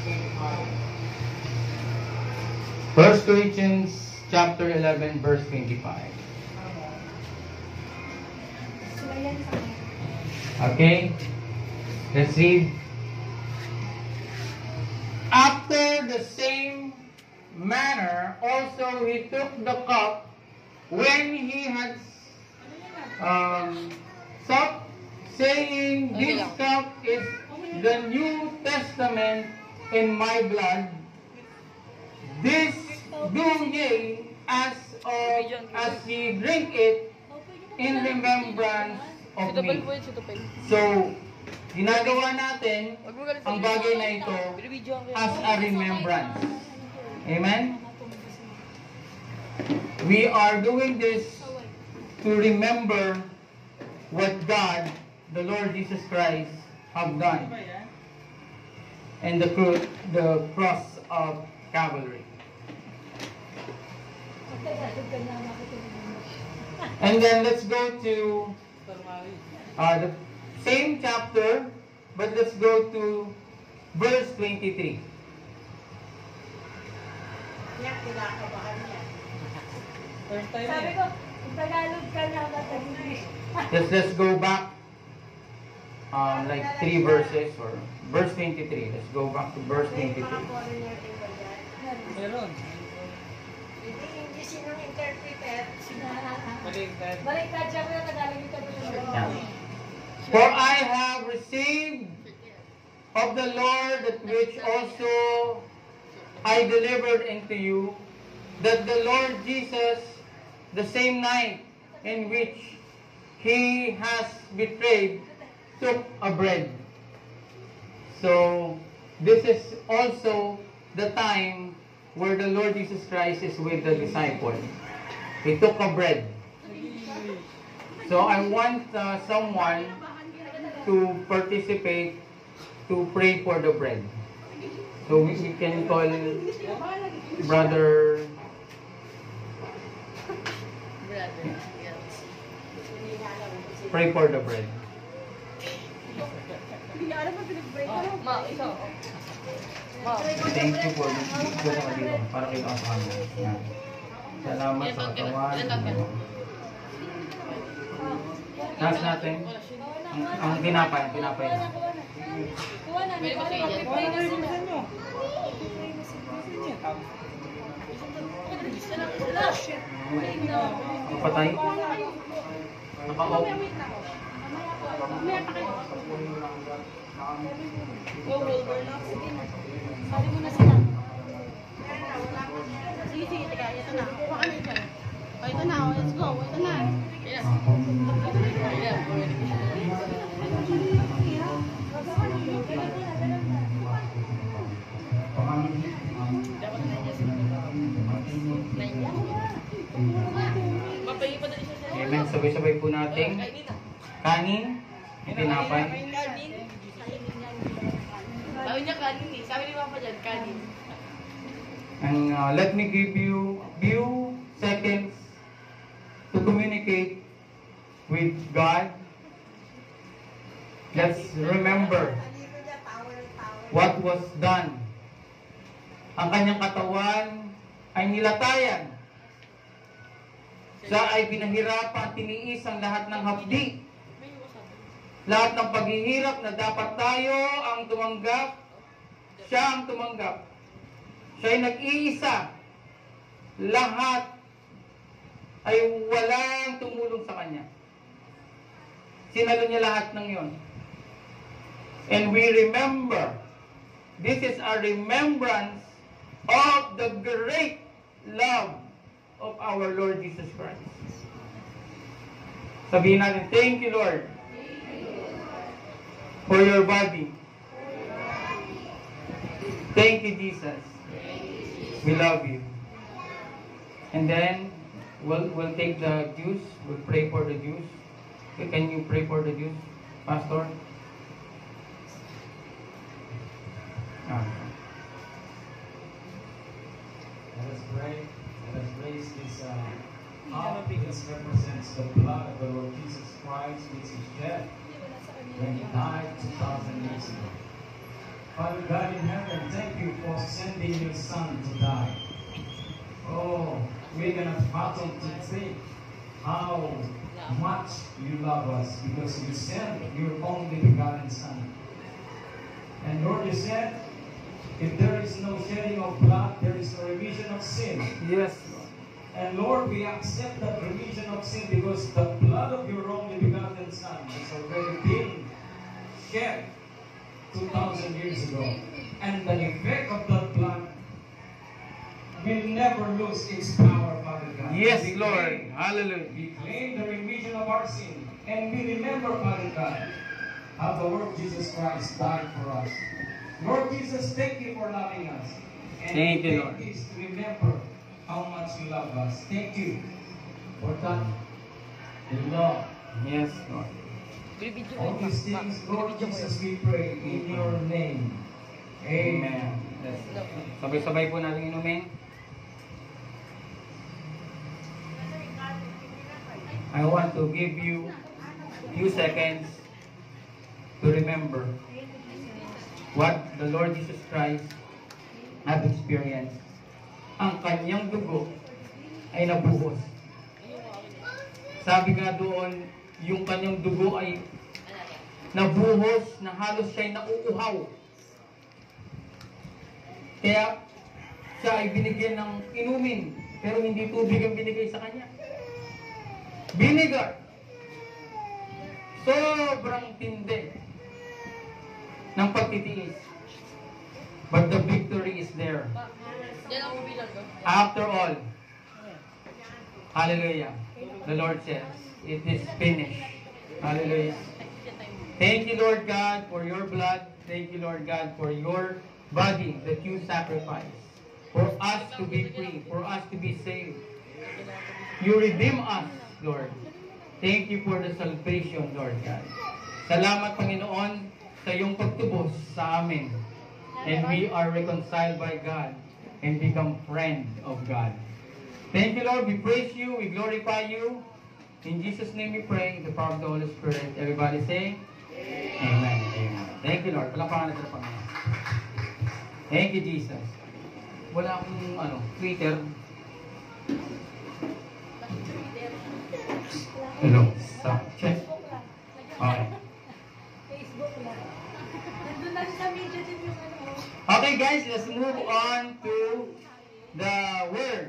First Corinthians chapter 11, verse 25. Okay? Let's read. After the same manner, also he took the cup when he had supped, saying, "This cup is the New Testament in my blood. This do ye as ye drink it in remembrance of me." So, ginagawa natin ang bagay na ito as a remembrance. Amen? We are doing this to remember what God, the Lord Jesus Christ, have done and the cross of Calvary. And then let's go to the same chapter, but let's go to verse 23. Sabi ko, Tagalog ka na ba? Let's go back like 3 verses or verse 23. Let's go back to verse 23. Meron. Hindi sinong interpreter. Baliktad. Siya ko yung Tagalog interpreter. Yeah. For I have received of the Lord that which also I delivered unto you, that the Lord Jesus, the same night in which he has betrayed, took a bread. So, this is also the time where the Lord Jesus Christ is with the disciple. He took a bread. So, I want someone to participate to pray for the bread. So, we can call Brother... Pray for the bread. Ma, ikaw. Ma, Thank you for this video para kayo sa kanya. Yan. Salamat sa katawan. Taas natin. Ang tinapay na. Kuha na. Pwede ba kayo dyan? Ang patay. Naka-off. Sabi mo na sila. Sige, teka, ito na. Kuha ka na ito. O, ito na, let's go. Ito na. Amen. Sabay-sabay po natin. Kanin. Yung tinapay. Sabi niya kanin eh. Sabi ni Papa dyan, kanin. And let me give you a few seconds to communicate with God. Let's remember what was done. Ang kanyang katawan ay nilatayan. Siya ay pinahirapan, tiniis ang lahat ng hapdi. Lahat ng paghihirap na dapat tayo ang tumanggap, siya ang tumanggap. Siya ay nag-iisa. Lahat ay walang tumulong sa kanya. Sinalo niya lahat ng yon. And we remember, this is a remembrance of the great love of our Lord Jesus Christ. Sabihin natin, thank you, Lord, for your body. Thank you, Jesus. We love you. And then, we'll take the juice. We'll pray for the juice. Okay, can you pray for the juice, Pastor? Let us pray. Let us raise this cup. This represents the blood of the Lord Jesus Christ, which is shed when he died 2,000 years ago. Father God in heaven, thank you for sending your Son to die. Oh, we're gonna battle to think how much you love us because you sent your only begotten Son. And Lord, you said, if there is no shedding of blood, there is no remission of sin. Yes. And Lord, we accept that remission of sin because the blood of your only begotten Son has already been shed 2,000 years ago. And the effect of that blood will never lose its power, Father God. Yes, We Lord. claim- Hallelujah. We claim the remission of our sin. And we remember, Father God, how the Lord Jesus Christ died for us. Lord Jesus, thank you for loving us. And Thank you, we Lord. take this to remember how much you love us. Thank you for that love. Yes, Lord. Binibidyo All ko. these things, Lord Jesus, we pray in your name. Amen. Yes. Sabay-sabay po natin inumin. I want to give you few seconds to remember what the Lord Jesus Christ have experienced. Ang kanyang dugo ay nabuhos. Sabi nga doon, yung kanyang dugo ay nabuhos na halos siya'y nauuhaw. Kaya siya ay binigyan ng inumin, pero hindi tubig ang binigay sa kanya. Vinegar. Sobrang tindi ng pagtitiis. But the victory is there. Diyan ako bilang ko. After all, hallelujah, the Lord says, it is finished. Hallelujah. Thank you, Lord God, for your blood. Thank you, Lord God, for your body that you sacrificed. For us to be free, for us to be saved. You redeem us, Lord. Thank you for the salvation, Lord God. Salamat, Panginoon, sa iyong pagtubos sa amin. And we are reconciled by God and become friend of God. Thank you, Lord. We praise you. We glorify you. In Jesus' name we pray, in the power of the Holy Spirit. Everybody say, Amen. Amen. Thank you, Lord. Palakpakan natin ang Panginoon. Thank you, Jesus. Wala akong Twitter. Hello. Stop. Check. Okay. Facebook lang. Nandun na sa media din yung ano. Okay, guys. Let's move on to the word.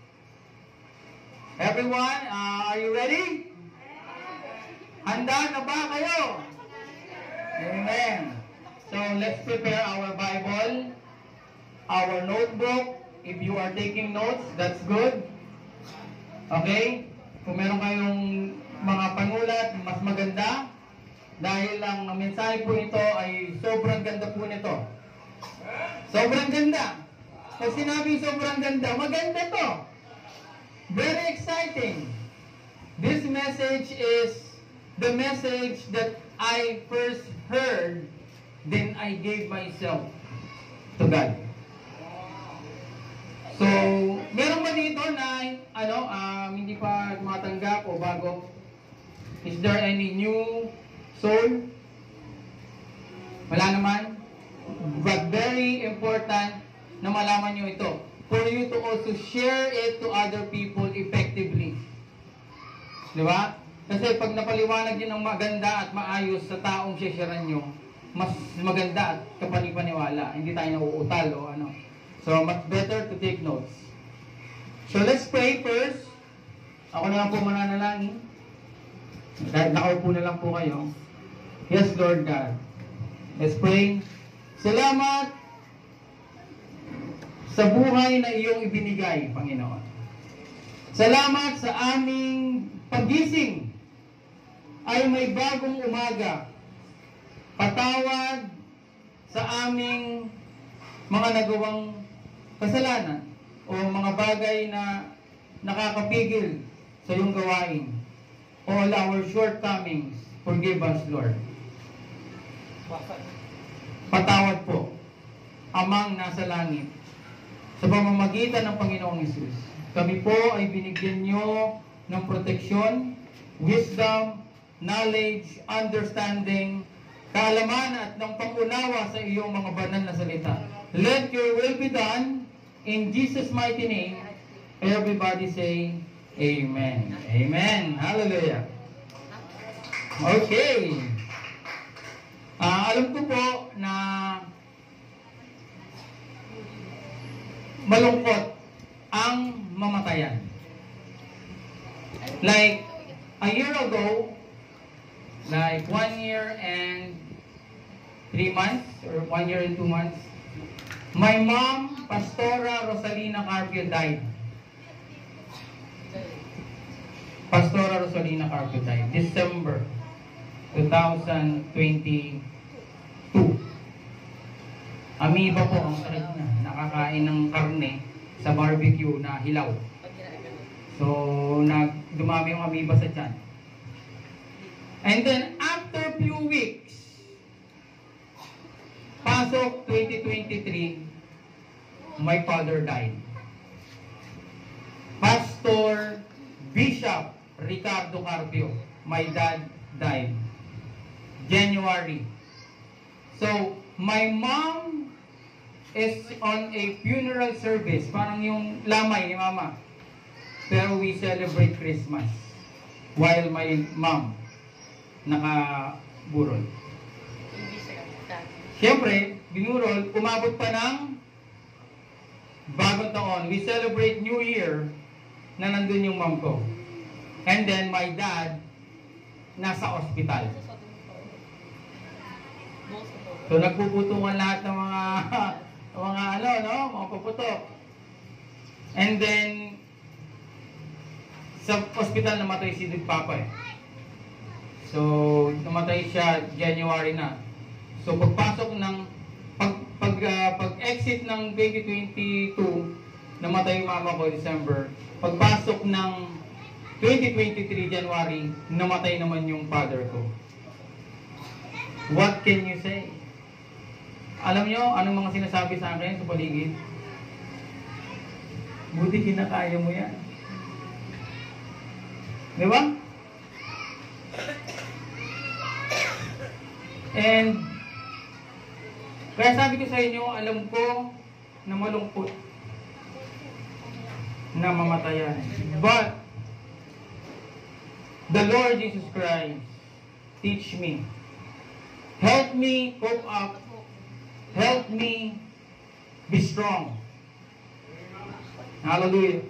Everyone, are you ready? Handa na ba kayo? Amen. So, let's prepare our Bible, our notebook. If you are taking notes, that's good. Okay? Kung meron kayong mga panulat, mas maganda. Dahil ang mensahe po ito ay sobrang ganda po nito. Sobrang ganda. Pag sinabi sobrang ganda, maganda to. Very exciting. This message is the message that I first heard, then I gave myself to God. So, meron ba dito na hindi pa tumatanggap o bago? Is there any new soul? Wala naman. But very important na malaman nyo ito. For you to also share it to other people effectively. Di ba? Kasi pag napaliwanag yun ng maganda at maayos sa taong share nyo, mas maganda at kapanipaniwala. Hindi tayo nauutal o ano. So, much better to take notes. So, let's pray first. Ako na lang po mananalangin. Dahil nakaupo na lang po kayo. Yes, Lord God. Let's pray. Salamat sa buhay na iyong ibinigay, Panginoon. Salamat sa aming pagising ay may bagong umaga. Patawad sa aming mga nagawang kasalanan o mga bagay na nakakapigil sa iyong gawain. All our shortcomings, forgive us, Lord. Patawad po, Amang nasa langit, sa pamamagitan ng Panginoong Hesus. Kami po ay binigyan nyo ng proteksyon, wisdom, knowledge, understanding, kaalaman at ng pangunawa sa iyong mga banal na salita. Let your will be done in Jesus' mighty name. Everybody say, Amen. Amen. Hallelujah. Okay. Alam ko po na malungkot ang mamatayan. Like a year ago, like 1 year and 3 months, or 1 year and 2 months, my mom, Pastora Rosalina Carpio, died. Pastora Rosalina Carpio died, December 2022. Amoeba po ang sakit niya. Nakakain ng karne sa barbecue na hilaw. So, dumami yung amoeba sa tiyan. And then, after few weeks, pasok 2023, my father died. Pastor Bishop Ricardo Carpio, my dad died. January. So, my mom is on a funeral service. Parang yung lamay ni mama. Pero we celebrate Christmas. While my mom nakaburol. Siyempre, binurol, umabot pa ng bagong taon. We celebrate New Year na nandun yung mom ko. And then my dad nasa ospital. So nagpuputungan lahat ng mga mga puputok. And then sa ospital namatay si Papa eh. So namatay siya January na. So pagpasok ng pag-exit ng 2022, namatay yung mama ko December. Pagpasok ng 2023 January, namatay naman yung father ko. What can you say? Alam nyo, anong mga sinasabi sa akin sa paligid? Buti kinakaya mo yan. Di ba? And, kaya sabi ko sa inyo, alam ko na malungkot na mamatayan. But, the Lord Jesus Christ, teach me. Help me cope up. Help me be strong. Hallelujah.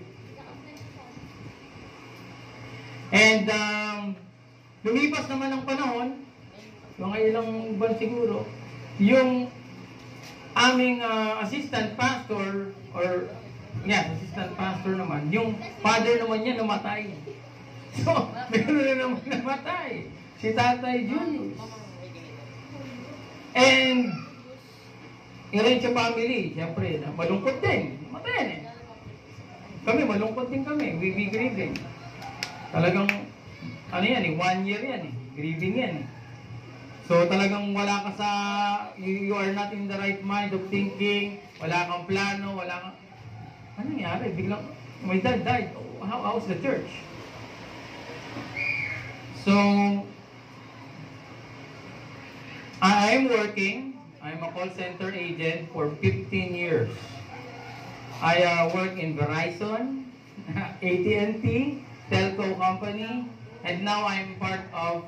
And lumipas naman ang panahon, mga ilang buwan siguro, yung aming assistant pastor, assistant pastor naman, yung father naman niya namatay. So, meron na naman namatay. Si Tatay Julius. And Irencha family, siyempre, malungkot din. Matayan eh. Kami, malungkot din kami. We grieve din. Talagang, 1 year yan eh. Grieving yan eh. So talagang wala ka sa, you are not in the right mind of thinking, wala kang plano, wala kang, ano nangyari? Biglang, my dad died. How's the church? So, I'm working. I'm a call center agent for 15 years. I work in Verizon, AT&T, telco company, and now I'm part of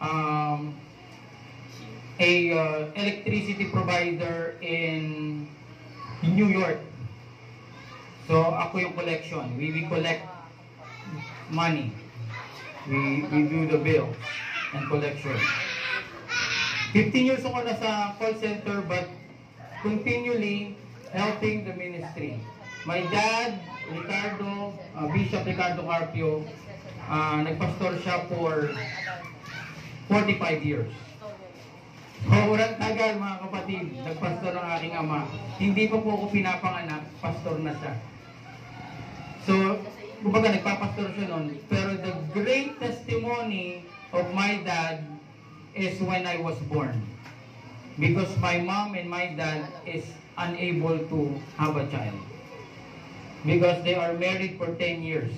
a electricity provider in New York. So ako yung collection. We collect money. We do the bill and collection. 15 years ako nasa call center but continually helping the ministry. My dad, Bishop Ricardo Carpio, nagpastor siya for 45 years. Walang tagal mga kapatid, nagpastor ang aking ama. Hindi pa po ako pinapanganak, pastor na siya. So, kumbaga nagpapastor siya noon. Pero the great testimony of my dad is when I was born. Because my mom and my dad is unable to have a child. Because they are married for 10 years.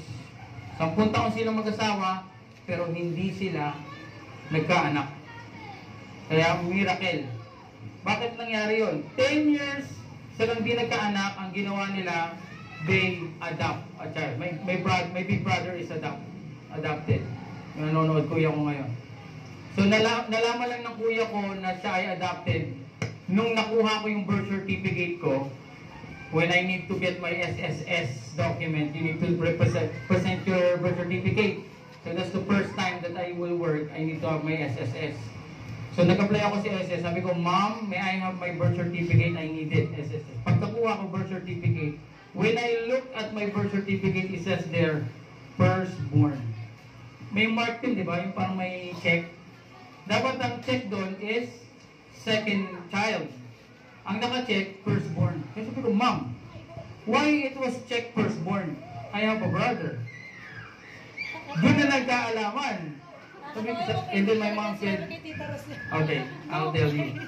10 taon silang mag-asawa, pero hindi sila nagkaanak. Kaya miracle. Bakit nangyari yun? 10 years silang di nagkaanak, ang ginawa nila, they adopt a child. My big brother is adopted. Nanonood kuya ko ngayon. So nalaman lang ng kuya ko na siya ay adopted nung nakuha ko yung birth certificate ko. When I need to get my SSS document, you need to present your birth certificate. So that's the first time that I will work, I need to have my SSS. So nag-apply ako sa SSS, sabi ko, Ma'am, may I have my birth certificate? I need it, SSS. Pagkakuha ko birth certificate, when I look at my birth certificate, it says there, firstborn. May mark din, di ba? Yung parang may check. Dapat ang check doon is second child. Ang naka-check, firstborn. Kasi sabi ko, Ma'am, why it was check firstborn? I have a brother. Doon na nagkaalaman. Sabi ko, and then my mom said, okay, I'll tell you.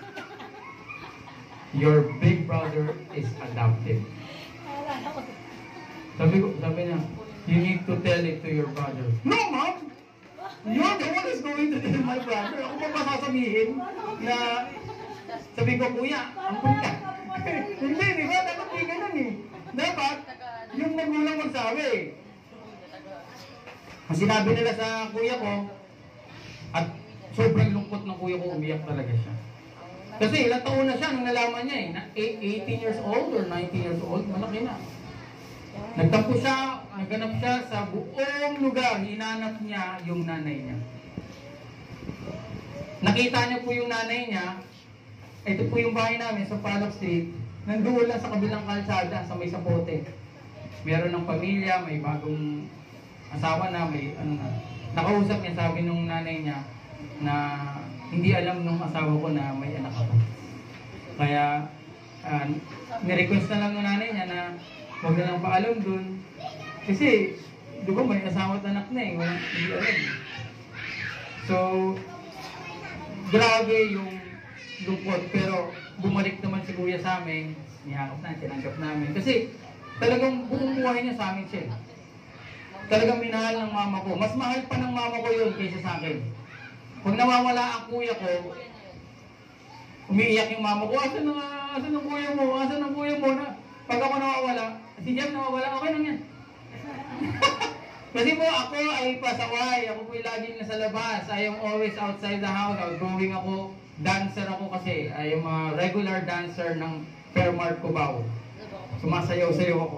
Your big brother is adopted. Sabi niya, you need to tell it to your brother. No, Mom! You're the one who's going to tell my brother. Ako pa masasabihin na, sabi ko, Kuya, ang punta. Hindi, di ba? Dapat di ganun eh. Dapat, yung magulang magsabi. Ang sinabi nila sa kuya ko, at sobrang lungkot ng kuya ko, umiyak talaga siya. Kasi ilang taon na siya nung nalaman niya eh. 18 years old or 19 years old, malaki na. Nagtampo siya, nagganap siya sa buong lugar, hinanap niya yung nanay niya. Nakita niya po yung nanay niya, ito po yung bahay namin sa Palok Street, nandoon lang sa kabilang kalsada, sa may sapote. Meron ng pamilya, may bagong asawa na, may ano na. Nakausap niya, sabi nung nanay niya, na hindi alam nung asawa ko na may anak ako. Kaya, nirequest na lang ng nanay niya na huwag na lang paalam dun. Kasi, di ba may asawa at anak na eh, walang hindi alam. So, grabe yung lungkot, pero bumalik naman si kuya sa amin, niyakap na, tinanggap namin. Kasi, talagang buong buhay niya sa amin siya. Talagang minahal ng mama ko. Mas mahal pa ng mama ko yun kaysa sa akin. Pag nawawala ang kuya ko, umiiyak yung mama ko, asan ang kuya mo? Asan ang kuya mo? Pag ako nawawala, si Jeff nawawala, okay lang yan. Kasi po ako ay pasaway, ako po laging nasa labas. I am always outside the house. Outgoing ako, dancer ako kasi. I am a regular dancer ng Fairmart Cubao. Sumasayaw-sayaw ako.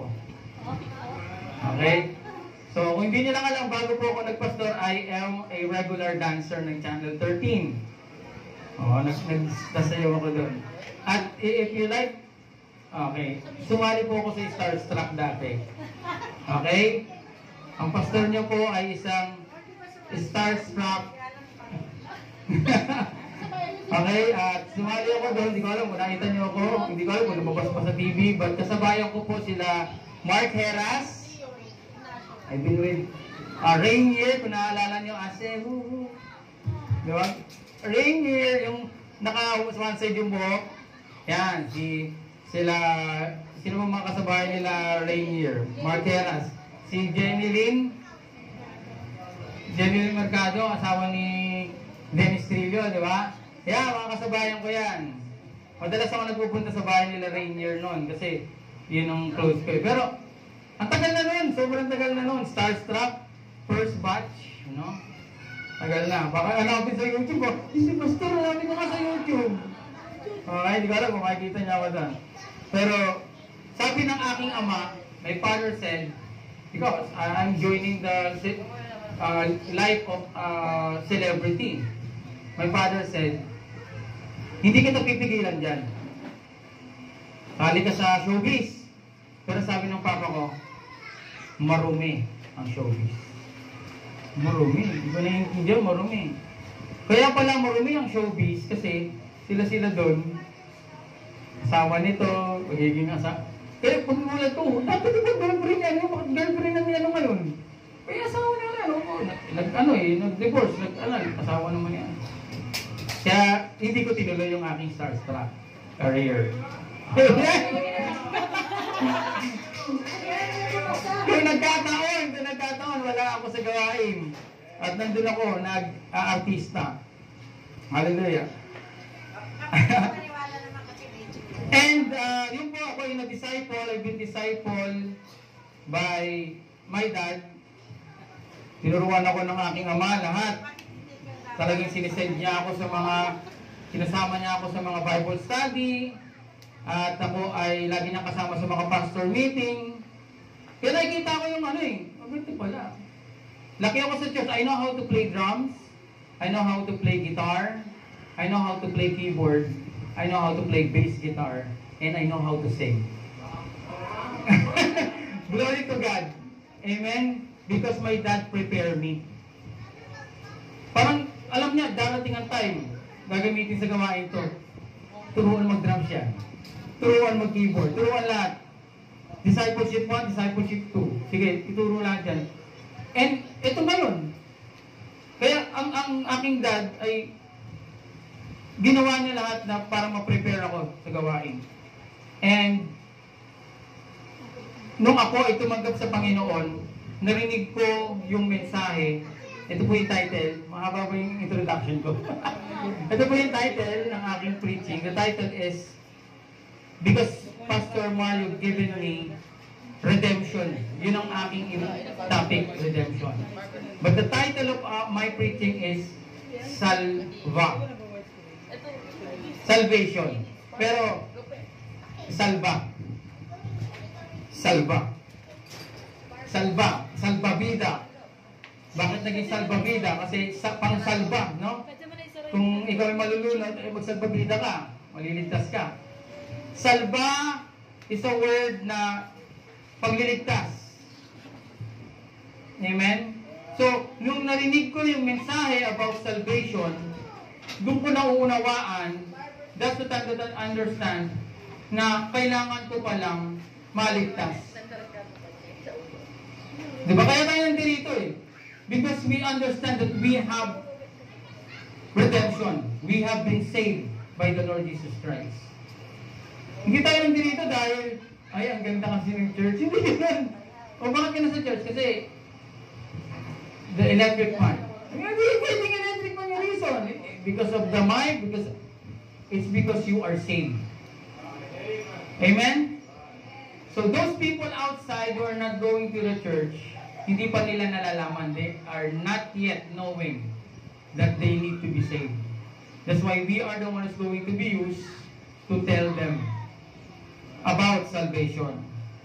Okay? So, kung hindi nyo lang alam, bago po ako nagpastor, I am a regular dancer ng Channel 13. Oo, nagsasayaw ako doon. At if you like, okay, sumali po ako sa Starstruck dati. Okay? Ang pastor niyo po ay isang Starstruck. Okay, at sumali ako doon, hindi ko alam kung nakita niyo ako, hindi ko alam kung lumabas pa sa TV, but kasabayan ko po sila Mark Heras. I've been with Rainier, kung naaalala niyo, Ase, di ba? Rainier, yung naka-one side yung buhok. Yan, sino mga kasabayan nila Rainier? Mark Heras. Si Jenny Lynn Mercado, asawa ni Dennis Trillo, di ba? Yan, mga kasabayan ko yan. Madalas ako nagpupunta sa bahay nila Rainier noon kasi yun ang close ko. Pero, ang tagal na nun, sobrang tagal na nun. Starstruck, first batch, you know? Tagal na. Baka hanapin sa YouTube, si Pastor, hanapin ko ka sa YouTube. Okay, hindi ko alam kung makikita niya ako doon. Pero, sabi ng aking ama, my father said, because I'm joining the life of celebrity. My father said, hindi kita pipigilan dyan. Sali ka sa showbiz. Pero sabi ng papa ko, marumi ang showbiz. Marumi. Hindi ko naiintindihan, marumi. Kaya pala marumi ang showbiz kasi sila doon, asawa nito, magiging asawa. Kaya pag mula to, dapat ito girlfriend niya, bakit girlfriend na niya ngayon? Kaya asawa niya nag-divorce, asawa naman yan. Kaya hindi ko tinuloy yung aking Starstruck career. Kung nagkataon, wala ako sa gawain. At nandun ako, nag-aartista. Hallelujah. Maniwala naman kasi medyo. And yun po, ako yung na-disciple, I've been disciple by my dad. Tinuruan ako ng aking ama lahat. Talagang sinisend niya ako sa mga, sinasama niya ako sa mga Bible study. At ako ay lagi niya kasama sa mga pastor meeting. Kaya nakikita ko yung ano eh, ito pala. Laki ako sa church, I know how to play drums. I know how to play guitar. I know how to play keyboard. I know how to play bass guitar. And I know how to sing. Glory to God. Amen? Because my dad prepared me. Parang, alam niya, darating ang time, gagamitin sa gawain to. Turuan mag-drum siya. Turuan mag-keyboard. Turuan lahat. Discipleship 1, discipleship 2. Sige, ituro lahat yan. And, ito ngayon. Kaya, ang aking dad ay ginawa niya lahat na para ma-prepare ako sa gawain. And, nung ako ay tumanggap sa Panginoon, narinig ko yung mensahe. Ito po yung title. Mahaba po yung introduction ko. Ito po yung title ng aking preaching. The title is, because Pastor Mario given me redemption. Yun ang aking topic, redemption. But the title of my preaching is Salva. Salvation. Pero, salva. Salva. Salva. Salvavida. Bakit naging salvavida? Kasi pang salva, no? Kung ikaw ay malulunod, ay magsalvavida ka. Maliligtas ka. Salva is a word na pagliligtas. Amen? So, nung narinig ko yung mensahe about salvation, doon ko nauunawaan, that's the time that I understand na kailangan ko palang maligtas. Diba? Kaya tayo nandito eh. Because we understand that we have redemption. We have been saved by the Lord Jesus Christ. Hindi tayo nandito dahil, ay, ang ganda kasi ng church. Hindi yan. O bakit ka nasa church? Kasi, the electric fan. Hindi pwedeng electric fan yung reason. Because of the mic, it's because you are saved. Amen? So those people outside who are not going to the church, hindi pa nila nalalaman. They are not yet knowing that they need to be saved. That's why we are the ones going to be used to tell them about salvation.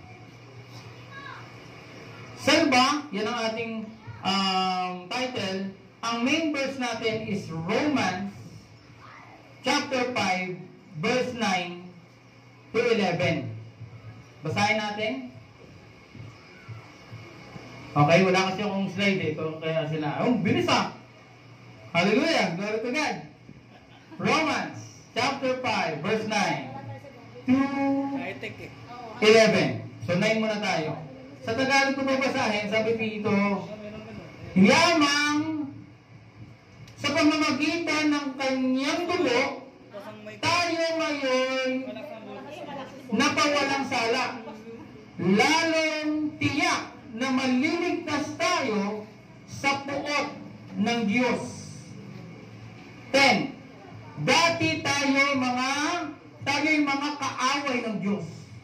Salva, yan ang ating title. Ang main verse natin is Romans chapter 5, verse 9 to 11. Basahin natin. Okay, wala kasi akong slide eh. Kaya sila, bilis ah! Hallelujah! Glory to God! Romans chapter 5, verse 9 to 11. So 9 muna tayo. Sa Tagalog ko babasahin, sabi dito, yamang sa pamamagitan ng kanyang dugo, tayo ngayon napawalang sala. Lalong tiyak na maliligtas tayo sa puot ng Diyos. 10. Dati tayo'y mga kaaway ng Diyos.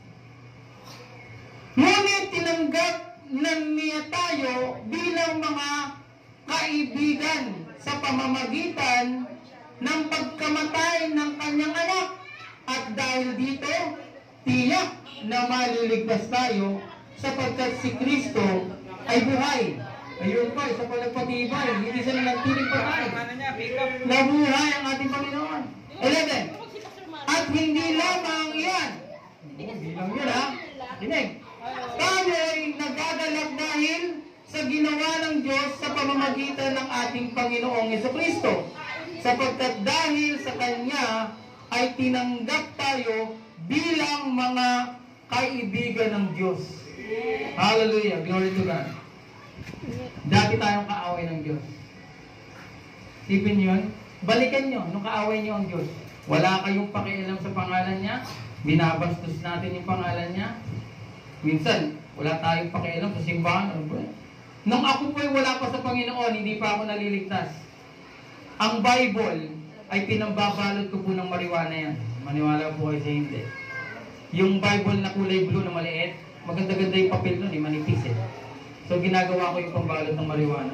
Ngunit tinanggap na niya tayo bilang mga kaibigan sa pamamagitan ng pagkamatay ng kanyang anak. At dahil dito, tiyak na maliligtas tayo sapagkat si Kristo ay buhay. Ayun pa, isa pa nagpatibay. Hindi sila nagtiling patay. Nabuhay ang ating Panginoon. 11. At hindi lamang iyan. Hindi lang yun ha. Dinig. Tayo'y nagagalak dahil sa ginawa ng Diyos sa pamamagitan ng ating Panginoong Jesucristo. Sapagkat dahil sa Kanya ay tinanggap tayo bilang mga kaibigan ng Diyos. Hallelujah. Glory to God. Dati tayong kaaway ng Diyos. Sipin yun. Balikan nyo nung kaaway nyo ang Diyos. Wala kayong pakialam sa pangalan niya. Binabastos natin yung pangalan niya. Minsan, wala tayong pakialam sa simbahan. Ano ba? Nung ako po'y wala pa sa Panginoon, hindi pa ako naliligtas. Ang Bible, ay pinambabalot ko po ng marijuana yan. Maniwala po kayo sa hindi. Yung Bible na kulay blue na maliit, maganda-ganda yung papel nun manipis eh. So ginagawa ko yung pambalot ng marijuana.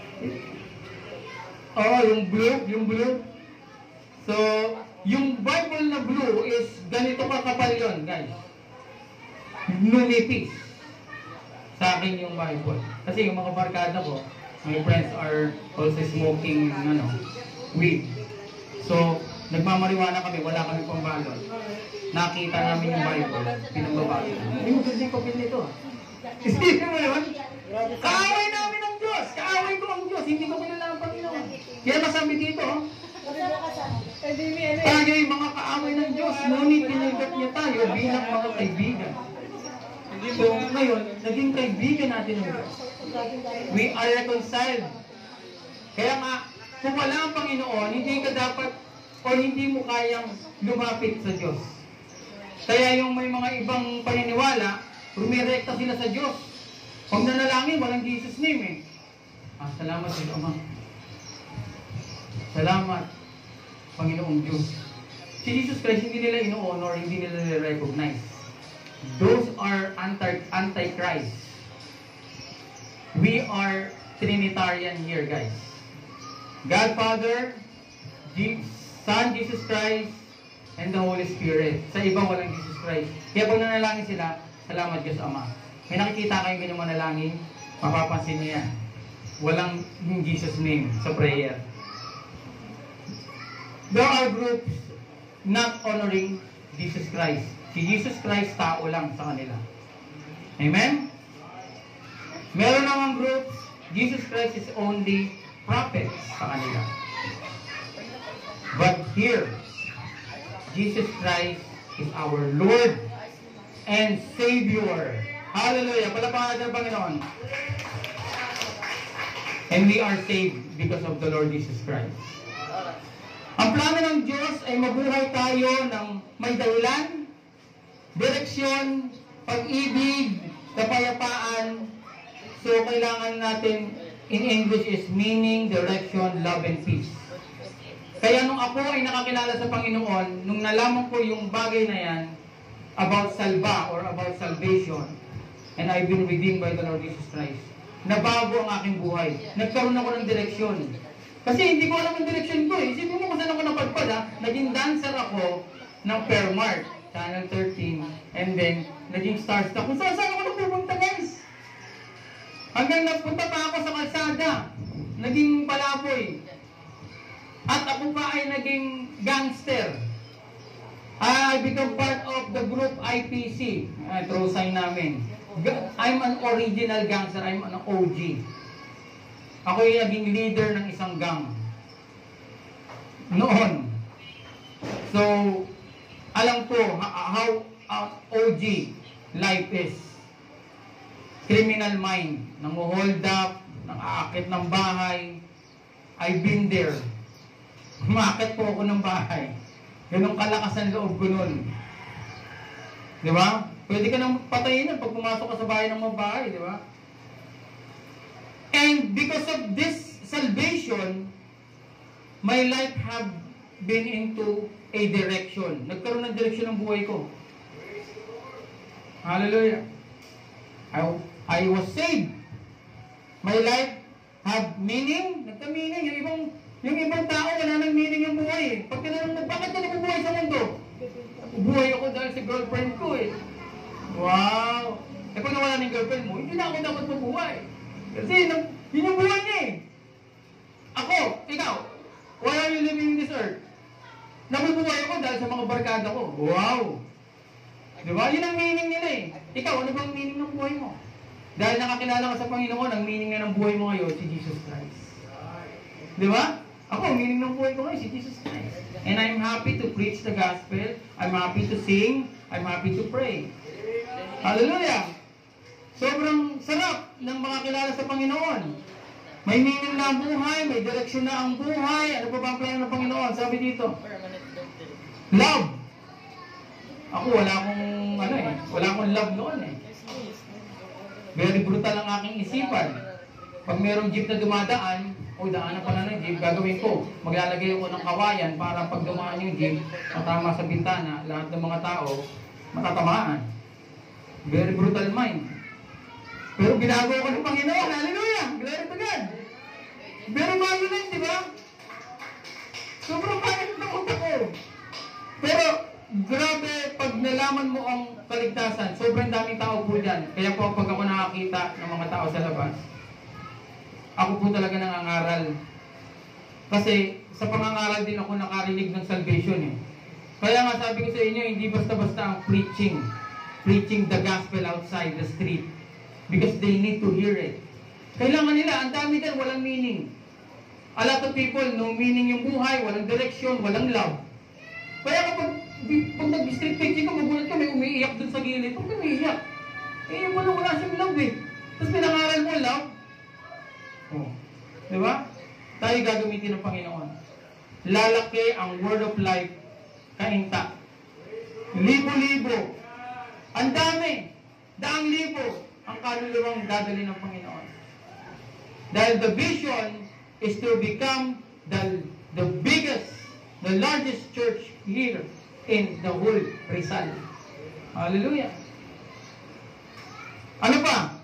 Oh, yung blue. So, yung Bible na blue is ganito kakapal yun, guys. Nunipis. Sa akin yung Bible. Kasi yung mga barkada ko, my friends are also smoking weed. So, nagmamariwana kami, wala kami pambalot. Nakita namin yung Bible, pinambabalot. Hindi mo kasi yung papel nito. Isipin mo yun? Kaaway namin ang Diyos! Kaaway ko ang Diyos! Hindi ko kilala ang Panginoon. Kaya masabi dito, tayo ay mga kaaway ng Diyos, ngunit tinanggap niya tayo bilang mga kaibigan. So ngayon, naging kaibigan natin ng Diyos. We are reconciled. Kaya nga, kung wala ang Panginoon, hindi ka dapat o hindi mo kayang lumapit sa Diyos. Kaya yung may mga ibang paniniwala, rumirekta sila sa Diyos. Pag nanalangin, walang Jesus name eh. Salamat sa Ama. Salamat, Panginoong Diyos. Si Jesus Christ, hindi nila ino-honor, hindi nila recognize. Those are anti-Christ. We are Trinitarian here, guys. God Father, Son Jesus Christ, and the Holy Spirit. Sa iba, walang Jesus Christ. Kaya pag nanalangin sila, salamat Diyos Ama. May nakikita kayong ganyang manalangin, mapapansin niya. Walang yung Jesus name sa prayer. There are groups not honoring Jesus Christ. Si Jesus Christ, tao lang sa kanila. Amen? Meron namang groups, Jesus Christ is only prophet sa kanila. But here, Jesus Christ is our Lord and Savior. Hallelujah! Palapakan natin ang Panginoon. And we are saved because of the Lord Jesus Christ. Ang plano ng Diyos ay mabuhay tayo ng may dahilan, direksyon, pag-ibig, kapayapaan. So, kailangan natin, in English is meaning, direction, love, and peace. Kaya nung ako ay nakakilala sa Panginoon, nung nalaman ko yung bagay na yan, about salva or about salvation, and I've been redeemed by the Lord Jesus Christ, nabago ang aking buhay. Nagkaroon ako ng direksyon. Kasi hindi ko alam ang direksyon ko eh. Isipin mo kung saan ako napadpad ha. Naging dancer ako ng Fairmart, Channel 13, and then naging starstruck. Kung saan ako napupunta guys. Hanggang napunta pa ako sa kalsada. Naging palaboy. At ako pa ay naging gangster. I become part of the group IPC. Throw sign namin. I'm an original gangster. I'm an OG. Ako yung naging leader ng isang gang. Noon. So, alam ko how OG life is. Criminal mind. Nang-hold up, nang-aakit ng bahay. I've been there. Umakit po ako ng bahay. Ganong kalakas ang loob ko nun. Di ba? Pwede ka nang patayin pag pumasok ka sa bahay ng mga bahay, di ba? And because of this salvation, my life have been into a direction. Nagkaroon ng direksyon ng buhay ko. Hallelujah. I was saved. My life have meaning. Nagka-meaning. Yung ibang tao, wala nang meaning yung buhay eh. Pag tinanong mo, bakit ka nabubuhay sa mundo? Buhay ako dahil sa girlfriend ko eh. Wow! Eh pag nawala ng girlfriend mo, hindi na ako dapat mabuhay. Kasi yun yung buhay niya eh. Ako, ikaw, why are you living in this earth? Nabubuhay ako dahil sa mga barkada ko. Wow! Diba? Yun ang meaning nila eh. Ikaw, ano bang meaning ng buhay mo? Dahil nakakilala ka sa Panginoon, ang meaning na ng buhay mo ngayon, si Jesus Christ. Diba? Ako, ang meaning ng buhay ko ngayon, si Jesus Christ. And I'm happy to preach the gospel. I'm happy to sing. I'm happy to pray. Hallelujah! Sobrang sarap ng mga kilala sa Panginoon. May meaning na ang buhay, may direksyon na ang buhay. Ano pa ba ang plano ng Panginoon? Sabi dito, love. Ako, wala akong love noon eh. Very brutal ang aking isipan. Pag merong jeep na dumadaan, o Uy, daanan pala ng jeep, gagawin ko. Maglalagay ako ng kawayan para pag dumaan yung jeep, matama sa bintana, lahat ng mga tao, matatamaan. Very brutal mind. Pero ginagawa ko ng Panginoon. Hallelujah! Glory to God! Very violent, di ba? Sobrang pangit ng utak ko. Pero, grabe, pag nalaman mo ang kaligtasan, sobrang daming tao po dyan. Kaya po, pag ako nakakita ng mga tao sa labas, ako po talaga nangangaral. Kasi, sa pangangaral din ako nakarinig ng salvation eh. Kaya nga sabi ko sa inyo, hindi basta-basta ang preaching the gospel outside the street. Because they need to hear it. Kailangan nila, ang dami din, walang meaning. A lot of people, no meaning yung buhay, walang direction, walang love. Kaya kapag nag-street preaching ka, magulat ka, may umiiyak dun sa gilid. Huwag ka umiiyak. Eh, wala siyang love eh. Tapos pinangaral mo love. Oh. Diba? Tayo gagamitin ng Panginoon. Lalaki ang word of life kainta. Libo-libo. Ang dami. Daang libo ang kaluluwang dadali ng Panginoon. Dahil the vision is to become the biggest, the largest church here in the whole Rizal. Hallelujah. Ano pa?